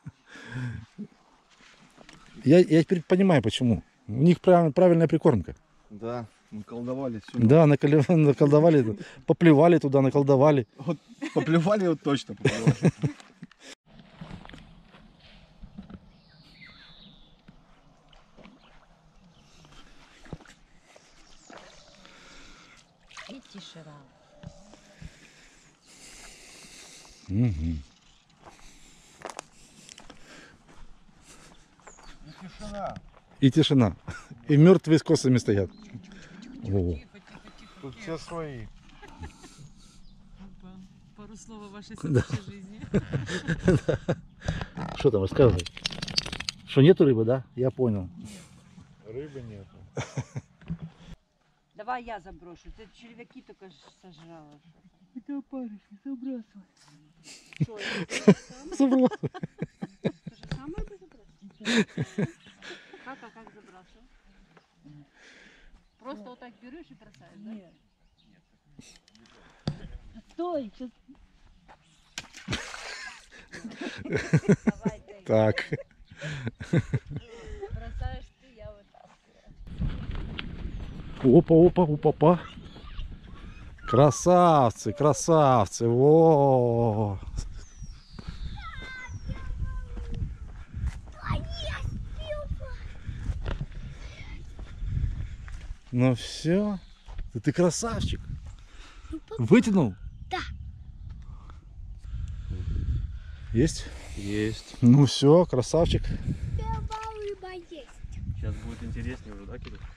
[SPEAKER 1] Я, я теперь понимаю, почему. У них прав- правильная прикормка.
[SPEAKER 2] Да, мы колдовали все.
[SPEAKER 1] Да, наколи- наколдовали, поплевали туда, наколдовали.
[SPEAKER 2] Вот поплевали вот точно поплевали.
[SPEAKER 4] И тишина.
[SPEAKER 1] Мгм.
[SPEAKER 2] Тишина.
[SPEAKER 1] И тишина. И мертвые с косами стоят. О.
[SPEAKER 2] Тут все свои.
[SPEAKER 9] Пару слов о вашей
[SPEAKER 1] Да.
[SPEAKER 9] следующей жизни.
[SPEAKER 1] Что там, рассказывай. Что, нету рыбы, да? Я понял.
[SPEAKER 2] Рыбы нет.
[SPEAKER 4] Давай я заброшу. Ты червяки только ж сожрала.
[SPEAKER 9] Это опарыш, забрасывай.
[SPEAKER 1] Забрал.
[SPEAKER 4] То же самое ты забрасываешь? Как, а как забрасываешь? Просто вот так берешь и бросаешь, да? Нет. Стой, сейчас. Давай, ты.
[SPEAKER 1] Так.
[SPEAKER 4] Бросаешь ты, я вытаскиваю.
[SPEAKER 1] Опа, опа, опа, опа. Красавцы, красавцы. Во. Ну все. Да ты красавчик. Вытянул?
[SPEAKER 10] Да.
[SPEAKER 1] Есть?
[SPEAKER 8] Есть.
[SPEAKER 1] Ну все, красавчик.
[SPEAKER 10] Рыба есть.
[SPEAKER 8] Сейчас будет интереснее уже, да, Кирилл?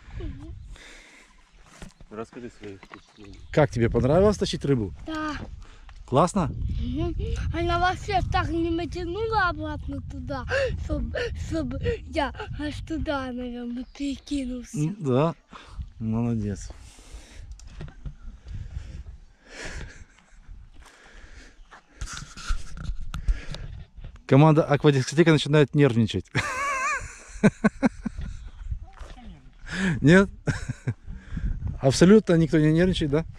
[SPEAKER 8] Расскажи свои впечатления.
[SPEAKER 1] Как тебе понравилось тащить рыбу?
[SPEAKER 10] Да.
[SPEAKER 1] Классно?
[SPEAKER 10] Мгм. Она вообще так не натянула обратно туда, чтобы я аж туда, наверное, перекинулся.
[SPEAKER 1] М, Да. Молодец. Команда аквадискотека начинает нервничать. Нет? Абсолютно никто не нервничает, да?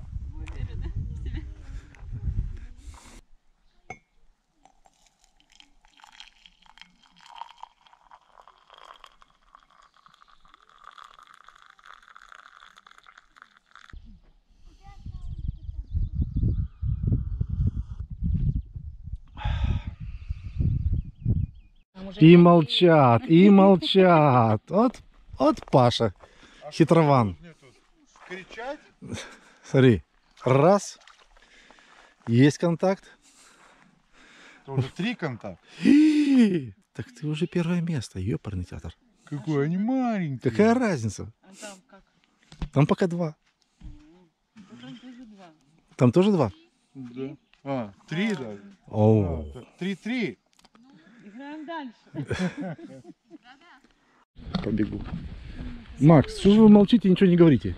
[SPEAKER 1] И молчат, и молчат. Вот, вот Паша, хитрован.
[SPEAKER 2] Кричать?
[SPEAKER 1] Смотри, раз, есть контакт.
[SPEAKER 2] Это уже три контакта.
[SPEAKER 1] И, так ты уже первое место, ёпарный театр.
[SPEAKER 2] Какой они маленькие.
[SPEAKER 1] Какая разница?
[SPEAKER 9] А там как?
[SPEAKER 1] Там пока два.
[SPEAKER 9] Ну, там тоже два.
[SPEAKER 1] Там тоже два?
[SPEAKER 2] Да. А, три даже.
[SPEAKER 1] О,
[SPEAKER 2] А, Три-три.
[SPEAKER 9] Играем дальше.
[SPEAKER 1] побегу. Макс, что же вы молчите и ничего не говорите?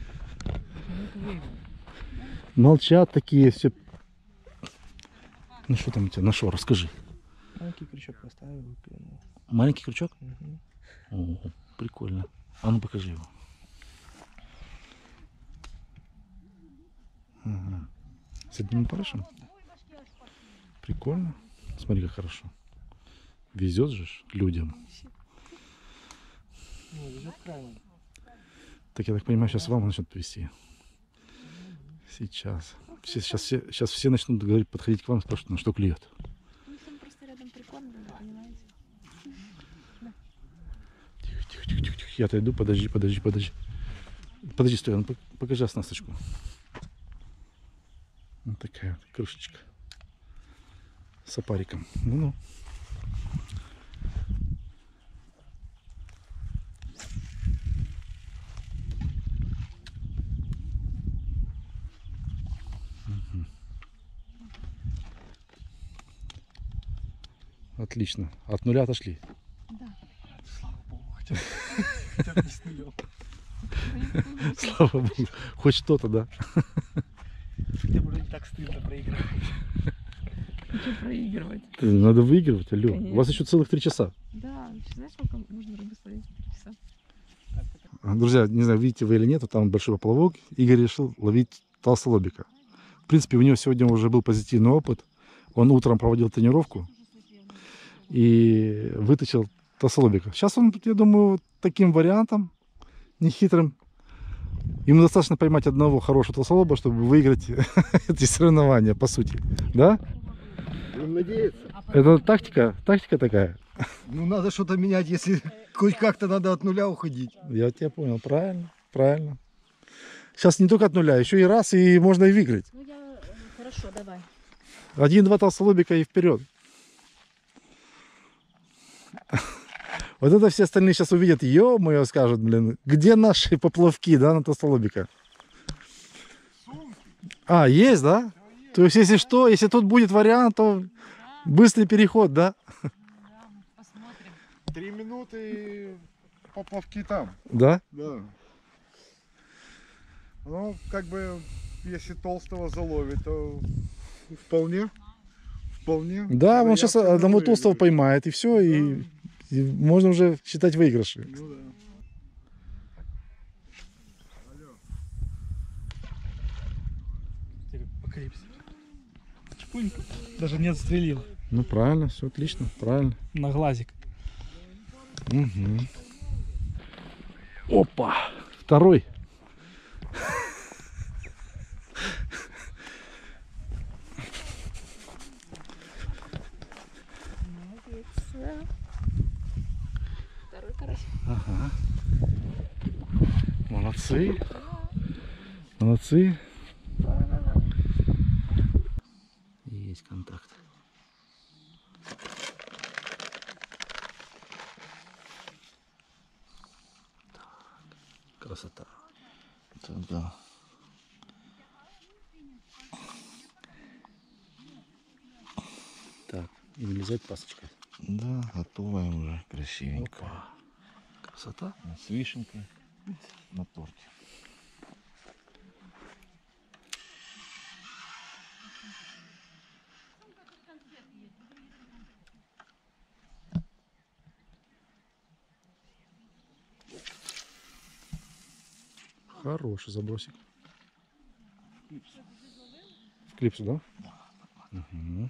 [SPEAKER 1] Молчат такие все. Ну что там у тебя нашел, расскажи.
[SPEAKER 6] Маленький крючок поставил, выплюнул.
[SPEAKER 1] Маленький крючок?
[SPEAKER 6] Угу.
[SPEAKER 1] О, прикольно. А ну покажи его. Ага. С одним опарышем? Прикольно. Смотри, как хорошо. Везет же ж людям.
[SPEAKER 6] Ну, везет крайне.
[SPEAKER 1] Так я так понимаю, сейчас вам начнут вести. Сейчас. Все, сейчас, все, сейчас все начнут говорить, подходить к вам и спрашивать, на что клюет.
[SPEAKER 5] Ну, там просто рядом прикольно, понимаете?
[SPEAKER 1] Тихо, тихо, тихо, тихо, тихо. Я отойду, подожди, подожди, подожди. Подожди, стой, ну, покажи оснасточку. Вот такая вот крышечка. С опариком. Ну-ну. Отлично. От нуля отошли.
[SPEAKER 5] Да.
[SPEAKER 6] Слава богу, хотя бы, хотя бы не с нулем.
[SPEAKER 1] Слава богу. Хоть что-то, да?
[SPEAKER 6] Хотя бы уже не так стыдно проиграть.
[SPEAKER 5] Что проигрывать?
[SPEAKER 1] Надо выигрывать, алло.
[SPEAKER 5] Конечно.
[SPEAKER 1] У вас еще целых три часа.
[SPEAKER 5] Да, знаешь, сколько можно рыбы словить за три часа?
[SPEAKER 1] Друзья, не знаю, видите вы или нет, там большой поплавок. Игорь решил ловить толстолобика. В принципе, у него сегодня уже был позитивный опыт. Он утром проводил тренировку и вытащил толстолобика. Сейчас он, я думаю, таким вариантом, нехитрым. Ему достаточно поймать одного хорошего толстолоба, чтобы выиграть эти соревнования, по сути. Да?
[SPEAKER 2] Будем надеяться.
[SPEAKER 1] Это тактика, тактика такая.
[SPEAKER 2] Ну надо что-то менять, если хоть как-то надо от нуля уходить.
[SPEAKER 1] Я тебя понял, правильно, правильно. Сейчас не только от нуля, еще и раз, и можно и выиграть.
[SPEAKER 7] Ну я... Хорошо, давай.
[SPEAKER 1] Один-два толстолобика и вперед. Вот это все остальные сейчас увидят, ё-моё, скажут, блин, где наши поплавки, да, на толстолобика? А, есть, да? То есть, если что, если тут будет вариант, то быстрый переход, да?
[SPEAKER 5] Посмотрим.
[SPEAKER 2] Три минуты поплавки там.
[SPEAKER 1] Да?
[SPEAKER 2] Да. Ну, как бы, если толстого заловит, то вполне. Вполне.
[SPEAKER 1] Да, он сейчас
[SPEAKER 2] Вероятно,
[SPEAKER 1] одного
[SPEAKER 2] выиграет.
[SPEAKER 1] толстого поймает, и все, и, и можно уже считать выигрыши.
[SPEAKER 2] Ну да.
[SPEAKER 6] Апокалипсис. Чпунька. Даже не отстрелил.
[SPEAKER 1] Ну, правильно, все отлично, правильно.
[SPEAKER 6] На глазик.
[SPEAKER 1] Угу. Опа! Второй.
[SPEAKER 5] Второй карась.
[SPEAKER 1] Ага. Молодцы. Молодцы. Есть контакт. Так. Красота. Это да. Так, и вылезает пасочка.
[SPEAKER 11] Да, готовая уже, красивенько.
[SPEAKER 1] Опа. Красота.
[SPEAKER 11] С вишенкой на торте.
[SPEAKER 1] Хороший забросик. В клипсу, да? Угу.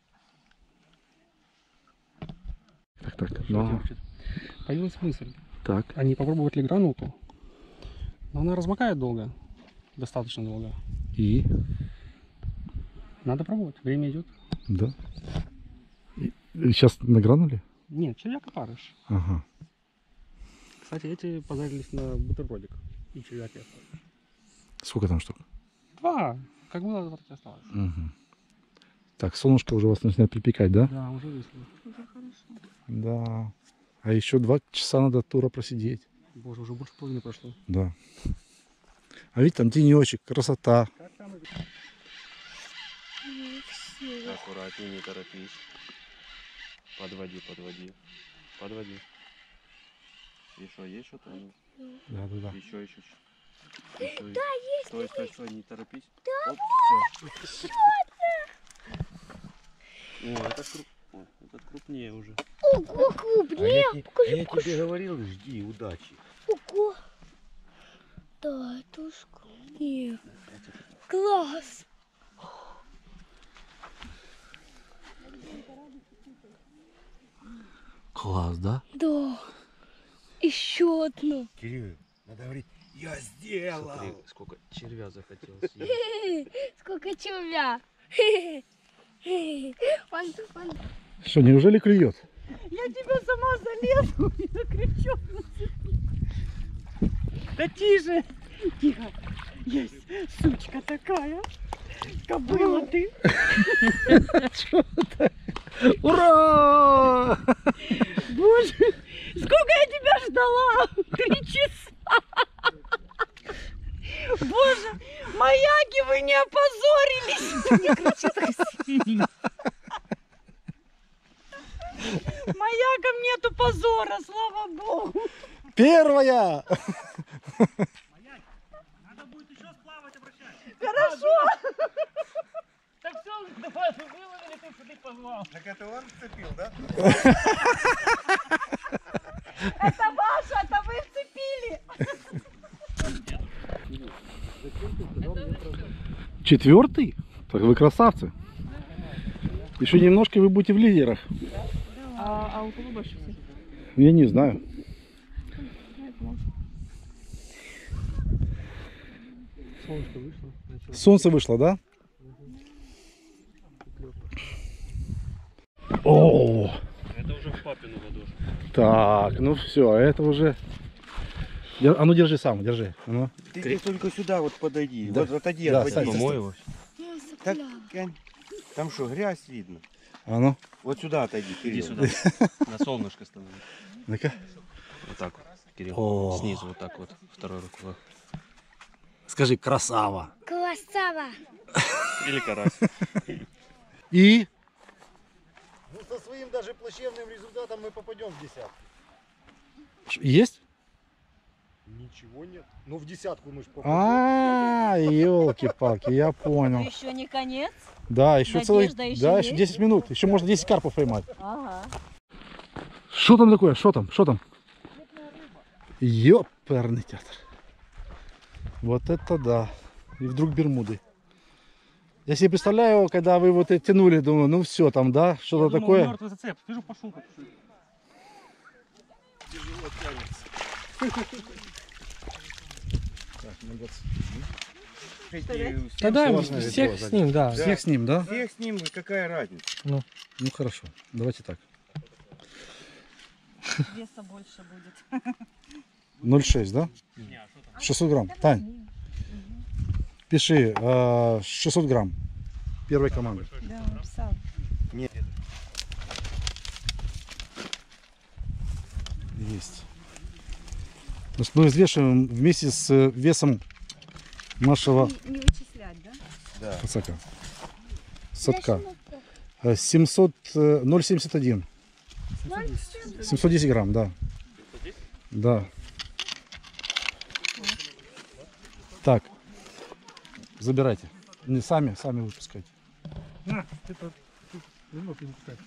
[SPEAKER 1] Так, так. Ну,
[SPEAKER 6] Появилась мысль,
[SPEAKER 1] так.
[SPEAKER 6] а не попробовать ли гранату? Но она размокает долго, достаточно долго.
[SPEAKER 1] И?
[SPEAKER 6] Надо пробовать, время идет.
[SPEAKER 1] Да. И, и сейчас награнули?
[SPEAKER 6] Нет, червяк и парыш.
[SPEAKER 1] Ага.
[SPEAKER 6] Кстати, эти позарились на бутербродик. И червяк и остались.
[SPEAKER 1] Сколько там штук?
[SPEAKER 6] Два. Как было, в рте осталось.
[SPEAKER 1] Угу. Так, солнышко уже вас начинает припекать, да?
[SPEAKER 6] Да, уже вышло.
[SPEAKER 5] Уже хорошо.
[SPEAKER 1] Да. А еще два часа надо тура просидеть.
[SPEAKER 6] Боже, уже больше половины прошло.
[SPEAKER 1] Да. А видите, там тенечек, красота.
[SPEAKER 8] Аккуратнее, не торопись. Подводи, подводи. Подводи. Еще есть что-то?
[SPEAKER 1] Да, да, да.
[SPEAKER 8] Еще, еще. еще. Да, есть. Стой, стой, стой, не торопись.
[SPEAKER 10] Да,
[SPEAKER 8] Оп, все. О, это круп... О, этот крупнее уже.
[SPEAKER 10] Ого, крупнее.
[SPEAKER 11] А я, те- а я тебе говорил, жди, удачи.
[SPEAKER 10] Ого. Да, это уж крупнее. Класс.
[SPEAKER 1] Класс, да?
[SPEAKER 10] Да. Еще одну.
[SPEAKER 11] Кирилл, надо говорить, я сделал.
[SPEAKER 8] Смотри, сколько червя захотел съесть.
[SPEAKER 10] Сколько червя. Он, он.
[SPEAKER 1] Что, неужели клюет?
[SPEAKER 9] Я тебя сама залезу и закричу. Да тише. Тихо. Есть сучка такая. Кобыла ты.
[SPEAKER 1] Ура!
[SPEAKER 9] Боже, сколько я тебя ждала? Три часа. Боже, маяки, вы не опозорились. Не кричи так сильно. Маякам нету позора, слава богу.
[SPEAKER 1] Первая!
[SPEAKER 9] Хорошо. Так все, давай, выловили, ты что ты позвал.
[SPEAKER 2] Так это он вцепил, да?
[SPEAKER 9] Это ваше, это вы вцепили.
[SPEAKER 1] Четвертый? Так вы красавцы. Еще немножко вы будете в лидерах.
[SPEAKER 5] А, а у кого больше всех?
[SPEAKER 1] Я не знаю.
[SPEAKER 6] Солнышко вышло. начало.
[SPEAKER 1] Солнце вышло, да? О,
[SPEAKER 8] Это уже в папину ладошку.
[SPEAKER 1] так, ну все, это уже. Дер- А ну держи сам, держи. А ну.
[SPEAKER 11] Ты здесь только сюда вот подойди.
[SPEAKER 1] Да.
[SPEAKER 11] Вот, вот отойди,
[SPEAKER 1] Да,
[SPEAKER 11] отводи.
[SPEAKER 1] Сань,
[SPEAKER 8] Помой его.
[SPEAKER 11] Так, Кань, там что, грязь видно?
[SPEAKER 1] А ну.
[SPEAKER 11] Вот сюда отойди,
[SPEAKER 8] Иди
[SPEAKER 11] Кирилл.
[SPEAKER 8] сюда. На солнышко становись.
[SPEAKER 1] Ну-ка.
[SPEAKER 8] Вот так вот, Кирилл.
[SPEAKER 1] О.
[SPEAKER 8] Снизу вот так вот. Второй рукой.
[SPEAKER 1] Скажи, красава.
[SPEAKER 10] Красава.
[SPEAKER 8] Или карась.
[SPEAKER 1] И
[SPEAKER 2] Ну, со своим даже плачевным результатом мы попадем в десятку.
[SPEAKER 1] Ш- есть?
[SPEAKER 2] Ничего нет. Ну, в десятку мы же попадем.
[SPEAKER 1] А, елки-палки, я понял.
[SPEAKER 4] Еще не конец?
[SPEAKER 1] Да, еще целых,
[SPEAKER 4] Надежда еще
[SPEAKER 1] да,
[SPEAKER 4] есть?
[SPEAKER 1] еще десять минут. Еще можно десять карпов поймать.
[SPEAKER 4] Ага.
[SPEAKER 1] Что там такое? Что там? Что там? Ёперный театр. Вот это да. И вдруг Бермуды. Я себе представляю, когда вы вот это тянули, думаю, ну все там, да, что-то такое.
[SPEAKER 6] Мертвый зацеп. Вижу, пошел как Да, да,
[SPEAKER 11] Сложно
[SPEAKER 6] всех
[SPEAKER 11] ведь
[SPEAKER 6] с ним, да.
[SPEAKER 1] Всех с ним, да?
[SPEAKER 11] Всех с ним, какая разница?
[SPEAKER 1] Ну хорошо, давайте так.
[SPEAKER 9] Веса больше будет.
[SPEAKER 1] ноль шесть, да? шестьсот грамм. Тань, пиши э, шестьсот грамм. Первой команды.
[SPEAKER 9] Да, написал.
[SPEAKER 11] Нет.
[SPEAKER 1] Есть. Значит, мы взвешиваем вместе с э, весом нашего
[SPEAKER 9] Не, не вычислять, да?
[SPEAKER 11] Да.
[SPEAKER 1] пацака. Садка. Э, семьсот, э, ноль семьдесят один. семьсот десять грамм, да. Да. Так. Забирайте. Не сами, сами выпускайте.
[SPEAKER 6] На, это... Не мог не пускать.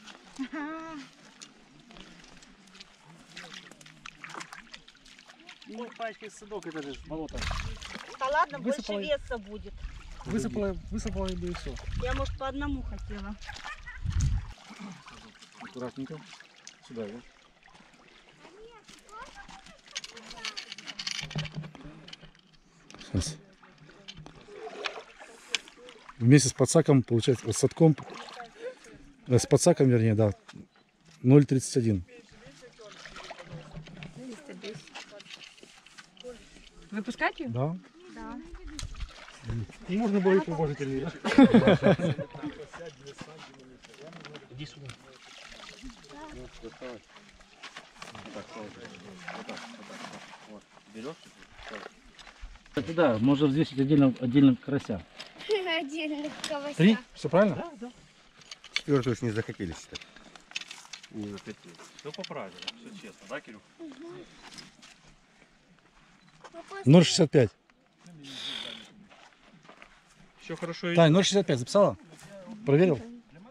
[SPEAKER 6] Ну, пачка из садок, это же болото.
[SPEAKER 9] Да ладно,
[SPEAKER 6] Высыпала-
[SPEAKER 9] больше веса будет.
[SPEAKER 6] Высыпала, высыпала и и все.
[SPEAKER 9] Я, может, по одному хотела.
[SPEAKER 1] Аккуратненько. Сюда его. Сейчас. Вместе с подсаком, получается, с садком, э, с подсаком, вернее, да, ноль тридцать один.
[SPEAKER 3] Выпускать ее?
[SPEAKER 1] Да.
[SPEAKER 3] Да.
[SPEAKER 6] Можно было и положительнее. Иди сюда.
[SPEAKER 1] Это да, можно взвесить отдельно, отдельно карася.
[SPEAKER 10] Отдельно колося.
[SPEAKER 1] Три? Все правильно?
[SPEAKER 6] Да, да.
[SPEAKER 11] Четвертую уж не захотели считать.
[SPEAKER 8] Не захотел. Все по правилам, все честно, да, Кирюх?
[SPEAKER 1] ноль шестьдесят пять.
[SPEAKER 8] Все хорошо идет.
[SPEAKER 1] Тань, ноль шестьдесят пять записала? Проверил?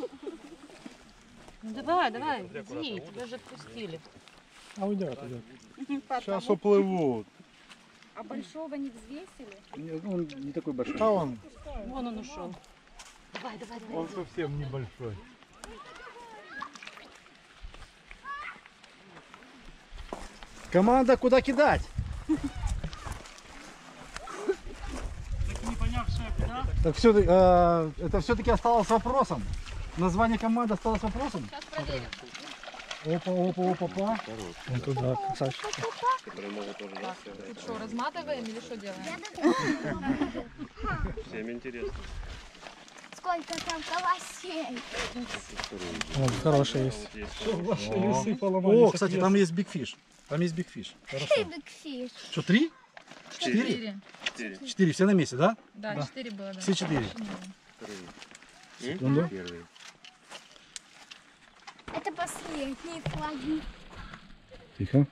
[SPEAKER 5] Ну давай, давай, иди, тебя же отпустили.
[SPEAKER 6] А уйдет, уйдет.
[SPEAKER 2] Сейчас уплывут.
[SPEAKER 7] А большого не взвесили?
[SPEAKER 6] Не, Он не такой большой.
[SPEAKER 2] А он,
[SPEAKER 5] Вон он ушел. Давай, давай, давай.
[SPEAKER 2] он совсем небольшой.
[SPEAKER 6] Команда, куда кидать? Так все, это все-таки осталось вопросом. Название команды осталось вопросом.
[SPEAKER 5] Сейчас проверим.
[SPEAKER 6] Опа, опа, опа, опа.
[SPEAKER 12] Он туда, красавчик.
[SPEAKER 5] Тут что, разматываем или что делаем?
[SPEAKER 8] Всем интересно.
[SPEAKER 10] Сколько там колосей?
[SPEAKER 12] Вот, хороший есть.
[SPEAKER 6] Ваши весы поломались. О, кстати, там есть бигфиш. Там есть бигфиш.
[SPEAKER 10] Ты бигфиш.
[SPEAKER 6] Что, три? Четыре? Четыре, все на месте, да?
[SPEAKER 5] Да, четыре было, да.
[SPEAKER 6] Все четыре. Секунду.
[SPEAKER 10] Это последние флаги.
[SPEAKER 6] Тихо.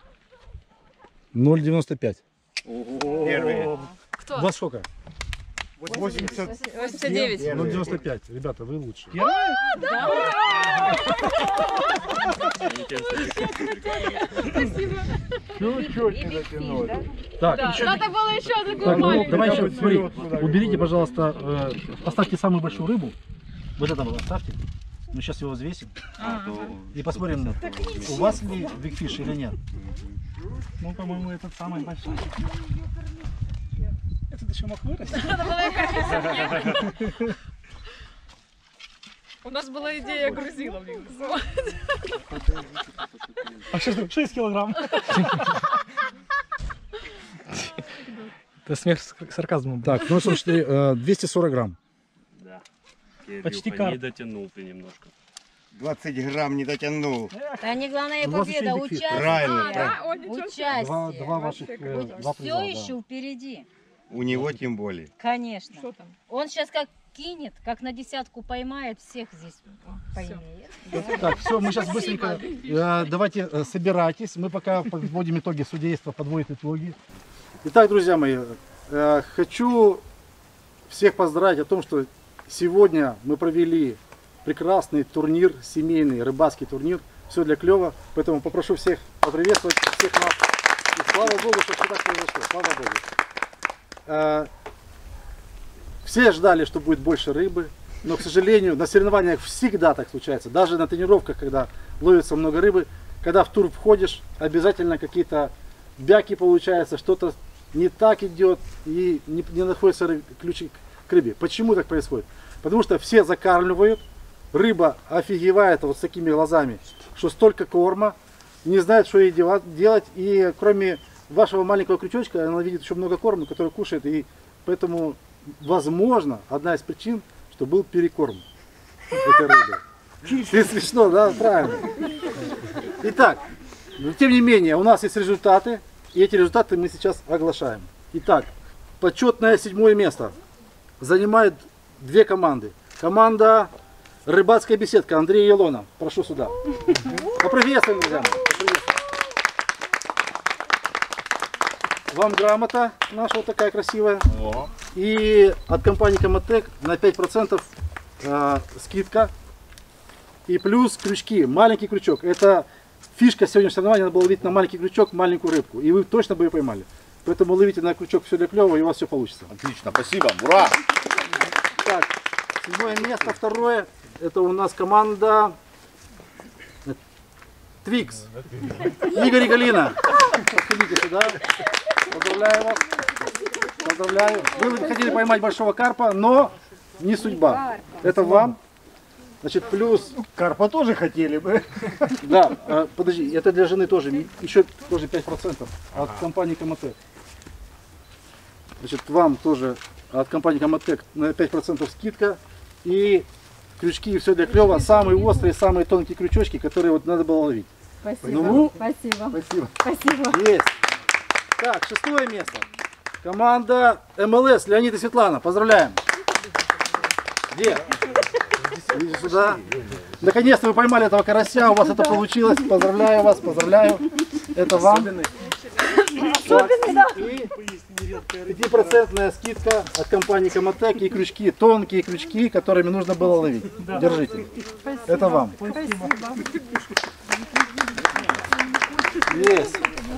[SPEAKER 6] ноль девяносто пять.
[SPEAKER 11] Первый.
[SPEAKER 5] Кто?
[SPEAKER 6] У вас сколько?
[SPEAKER 2] восемьдесят.
[SPEAKER 5] восемьдесят девять.
[SPEAKER 6] ноль девяносто пять. Ребята, вы лучше.
[SPEAKER 2] Чуть-чуть не затянули.
[SPEAKER 6] Так,
[SPEAKER 5] Да,
[SPEAKER 6] еще...
[SPEAKER 5] надо было еще такую
[SPEAKER 6] так, ну,
[SPEAKER 5] маленькую.
[SPEAKER 6] давай еще, смотри,
[SPEAKER 2] Сюда.
[SPEAKER 6] уберите, пожалуйста, э, оставьте самую большую рыбу. Вот это вот оставьте. Мы сейчас его взвесим. И посмотрим, у вас ли бигфиш или нет. Ну, по-моему, этот самый большой.
[SPEAKER 12] Это еще мог вырасти.
[SPEAKER 5] У нас была идея грузила.
[SPEAKER 12] А что, шесть килограмм? Это смех с сарказмом.
[SPEAKER 6] Так, ну, слушайте, э, двести сорок грамм.
[SPEAKER 8] Да.
[SPEAKER 12] Почти
[SPEAKER 8] Не
[SPEAKER 12] карп.
[SPEAKER 8] дотянул ты немножко.
[SPEAKER 11] двадцать грамм не дотянул.
[SPEAKER 4] Да не главная
[SPEAKER 6] У вас
[SPEAKER 4] победа,
[SPEAKER 6] еще и бифит.
[SPEAKER 4] участие.
[SPEAKER 11] Правильно,
[SPEAKER 4] А,
[SPEAKER 11] правильно.
[SPEAKER 4] да, он участие.
[SPEAKER 6] Два, два ваших, э, два
[SPEAKER 4] Все
[SPEAKER 6] приза, да.
[SPEAKER 4] еще впереди.
[SPEAKER 11] У него тем более.
[SPEAKER 4] Конечно. Он сейчас как кинет, как на десятку поймает, всех здесь поимеет.
[SPEAKER 6] Так, все, мы сейчас быстренько, э, давайте э, собирайтесь, мы пока подводим итоги, судейства подводит итоги. Итак, друзья мои, э, хочу всех поздравить о том, что сегодня мы провели прекрасный турнир, семейный рыбацкий турнир, все для клёва, поэтому попрошу всех поприветствовать всех нас. И слава Богу, что все так произошло, слава Богу. Э, Все ждали, что будет больше рыбы, но, к сожалению, на соревнованиях всегда так случается. Даже на тренировках, когда ловится много рыбы, когда в тур входишь, обязательно какие-то бяки получаются, что-то не так идет и не, не находится ры- ключик к рыбе. Почему так происходит? Потому что все закармливают, рыба офигевает вот с такими глазами, что столько корма, не знает, что ей дела- делать, и кроме вашего маленького крючочка, она видит еще много корма, который кушает, и поэтому... Возможно, одна из причин, что был перекорм этой рыбы. Ты смешно, да? Правильно. Итак, но тем не менее, у нас есть результаты, и эти результаты мы сейчас оглашаем. Итак, почетное седьмое место занимают две команды. Команда «Рыбацкая беседка» Андрей и Илона. Прошу сюда. Поприветствуем, друзья мои. Вам грамота наша вот такая красивая. О. И от компании Комотек на пять процентов э, скидка. И плюс крючки. Маленький крючок. Это фишка сегодняшнего соревнования. Надо было ловить на маленький крючок маленькую рыбку. И вы точно бы ее поймали. Поэтому ловите на крючок все для клёва, и у вас все получится.
[SPEAKER 1] Отлично, спасибо. Ура!
[SPEAKER 6] Так, седьмое место, второе. Это у нас команда Твикс. Игорь и Галина. Подходите сюда. Поздравляю вас. Поздравляю. Вы хотели поймать большого карпа, но не судьба. Это вам. Значит, плюс...
[SPEAKER 2] Карпа тоже хотели бы.
[SPEAKER 6] Да, а, подожди, это для жены тоже. Еще тоже пять процентов от компании Комотек. Значит, вам тоже от компании Комотек на пять процентов скидка. И крючки и все для клёва. Самые острые, самые тонкие крючочки, которые вот надо было ловить.
[SPEAKER 3] Спасибо.
[SPEAKER 6] Ну,
[SPEAKER 3] Спасибо.
[SPEAKER 6] Спасибо.
[SPEAKER 3] Спасибо.
[SPEAKER 6] Есть. Так, шестое место. Команда эм эл эс Леонид и Светлана. Поздравляем. Где? Идите сюда. Наконец-то вы поймали этого карася, у вас это получилось. Поздравляю вас, поздравляю. Это вам.
[SPEAKER 3] Особенный, да.
[SPEAKER 6] И пятипроцентная скидка от компании Комотек и крючки, тонкие крючки, которыми нужно было ловить. Держите.
[SPEAKER 3] Спасибо.
[SPEAKER 6] Это вам.
[SPEAKER 3] Спасибо.
[SPEAKER 6] Есть.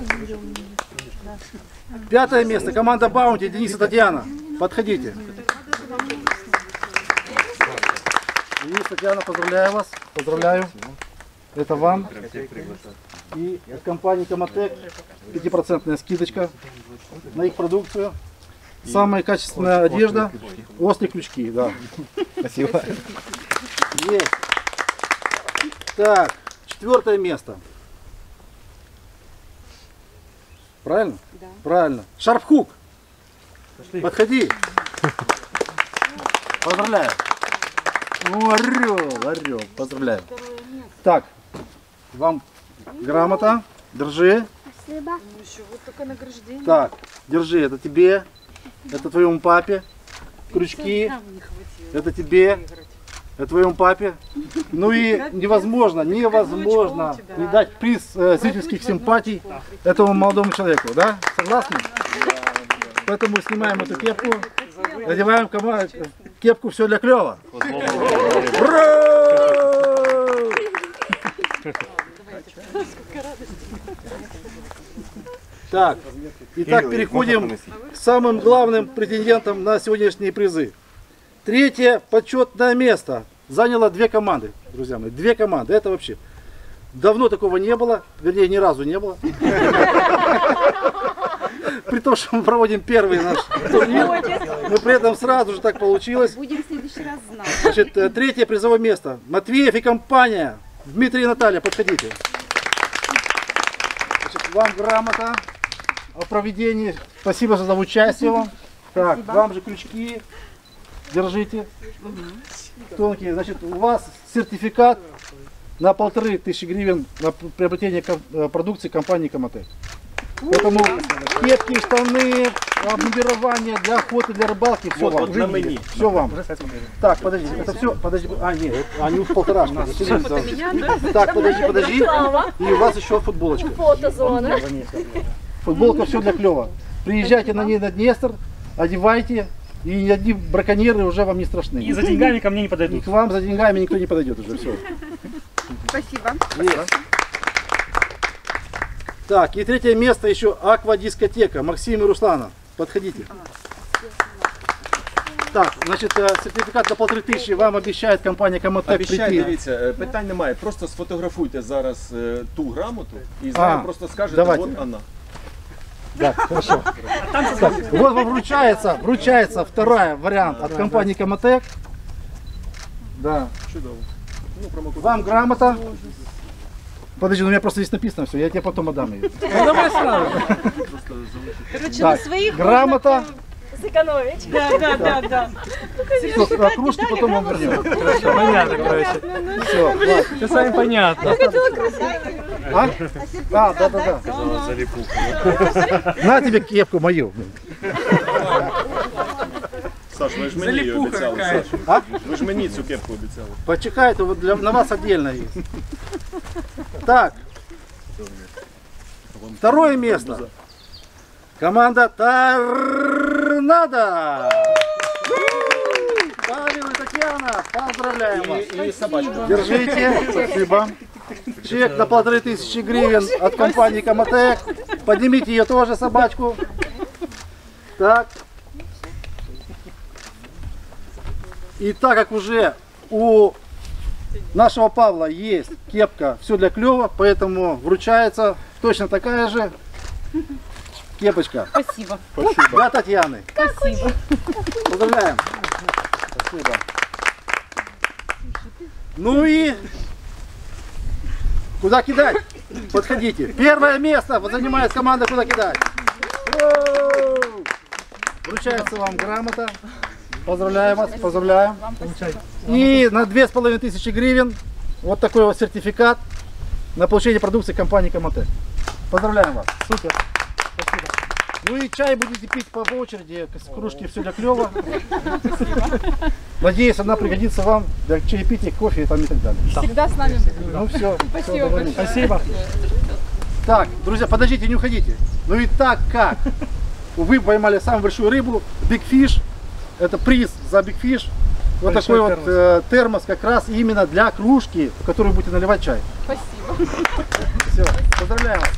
[SPEAKER 6] Пятое место. Команда Баунти, Денис и Татьяна. Подходите. Денис, Татьяна, поздравляю вас. Поздравляю. Это вам. И от компании Комотек пятипроцентная скидочка на их продукцию. Самая качественная одежда. Острые крючки, да. Спасибо. Есть. Так, четвертое место. Правильно?
[SPEAKER 4] Да.
[SPEAKER 6] Правильно. Шарпхук. Подходи. Поздравляю. О, орел, орел. Поздравляю. Так, вам грамота. Держи.
[SPEAKER 10] Спасибо.
[SPEAKER 4] Ну еще вот такое награждение.
[SPEAKER 6] Так, держи. Это тебе. Это твоему папе. Крючки. Это тебе. Это твоему папе. Ну и невозможно, невозможно не дать приз э, зрительских симпатий этому молодому человеку, да? Согласны? Поэтому снимаем эту кепку, надеваем кома- кепку «Все для клёва». Так, итак, переходим к самым главным претендентам на сегодняшние призы. Третье почетное место заняло две команды, друзья мои, две команды. Это вообще давно такого не было, вернее, ни разу не было. При том, что мы проводим первый наш турнир, но при этом сразу же так получилось.
[SPEAKER 4] Будем в следующий раз знать.
[SPEAKER 6] Значит, третье призовое место. Матвеев и компания. Дмитрий и Наталья, подходите. Значит, вам грамота о проведении. Спасибо за участие вам. Так, вам же крючки. держите. Тонкие. Значит, у вас сертификат на полторы тысячи гривен на приобретение ко- продукции компании Комотек. Поэтому кепки, штаны, обмундирование для охоты, для рыбалки, все
[SPEAKER 13] Вот,
[SPEAKER 6] вам.
[SPEAKER 13] вот на мені.
[SPEAKER 6] Все вам. Так, подожди, это все, подожди. А, нет, они в полторашка. Так, подожди, подожди. И у вас еще футболочка.
[SPEAKER 4] Фотозона.
[SPEAKER 6] Футболка все для клёва. Приезжайте на ней на Днестр, одевайте, и ни одни браконьеры уже вам не страшны.
[SPEAKER 12] И за деньгами ко мне не подойдут.
[SPEAKER 6] И к вам за деньгами никто не подойдет уже, все.
[SPEAKER 9] Спасибо.
[SPEAKER 6] Так, и третье место еще аквадискотека. Максим и Руслана, подходите. Так, значит, сертификат на полторы тысячи вам обещает компания Комотек
[SPEAKER 13] Обіцяю,
[SPEAKER 6] прийти.
[SPEAKER 13] дивіться, питань немає. Просто сфотографуйте зараз е, ту грамоту і зараз
[SPEAKER 6] А,
[SPEAKER 13] просто скажете,
[SPEAKER 6] давайте.
[SPEAKER 13] от вона.
[SPEAKER 6] Да, хорошо. Так, вот вам вручается, вручается вторая вариант от компании Комотек. Да.
[SPEAKER 13] Чудово. Ну, промокод.
[SPEAKER 6] Вам грамота. Подожди, ну у меня просто здесь написано все, я тебе потом отдам ее.
[SPEAKER 3] Короче,
[SPEAKER 6] Так,
[SPEAKER 3] на своих
[SPEAKER 6] грамота.
[SPEAKER 3] сэкономить.
[SPEAKER 9] Да, да, да, да.
[SPEAKER 6] Всё, а кружки потом вам вернем.
[SPEAKER 12] Понятно, короче.
[SPEAKER 6] Все, ладно.
[SPEAKER 12] Все с вами понятно.
[SPEAKER 6] А? А, да, да, да. На тебе кепку мою.
[SPEAKER 13] Саш, ви ж мені її обіцяли, Саш.
[SPEAKER 6] А?
[SPEAKER 13] Ви ж мені цю кепку обіцяли.
[SPEAKER 6] Почекайте, вот для, на вас отдельно есть. Так. Второе место. Команда Торнадо. Павел и Татьяна, поздравляем вас.
[SPEAKER 13] І, і собачка.
[SPEAKER 6] Держите, спасибо. Чек на полторы тысячи гривен от компании Комотек. Поднимите ее тоже, собачку. Так. И так как уже у нашего Павла есть кепка «Все для клёва», поэтому вручается точно такая же кепочка.
[SPEAKER 9] Спасибо.
[SPEAKER 13] Спасибо.
[SPEAKER 6] Для Татьяны.
[SPEAKER 9] Спасибо.
[SPEAKER 6] Поздравляем. Спасибо. Ну и куда кидать? Подходите. Первое место занимает команда «Куда кидать». Воу! Вручается вам грамота. Поздравляем вас, поздравляем. И на две с половиной тысячи гривен вот такой вот сертификат на получение продукции компании Комотек. Поздравляем вас. Супер. Спасибо. Ну и чай будете пить по очереди, с кружки «Все для клёва». Надеюсь, она пригодится вам для чаепития, кофе там и так далее.
[SPEAKER 9] Всегда с нами.
[SPEAKER 6] Ну все.
[SPEAKER 9] Спасибо большое.
[SPEAKER 6] Спасибо. Так, друзья, подождите, не уходите. Ну и так как вы поймали самую большую рыбу, Big Fish, это приз за Big Fish. Вот
[SPEAKER 12] Большой
[SPEAKER 6] такой
[SPEAKER 12] термос.
[SPEAKER 6] вот э, термос как раз именно для кружки, в которую будете наливать чай.
[SPEAKER 9] Спасибо.
[SPEAKER 6] Все, поздравляю вас.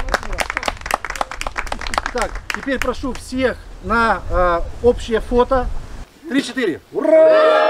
[SPEAKER 6] Так, теперь прошу всех на э, общее фото. Три-четыре. Ура!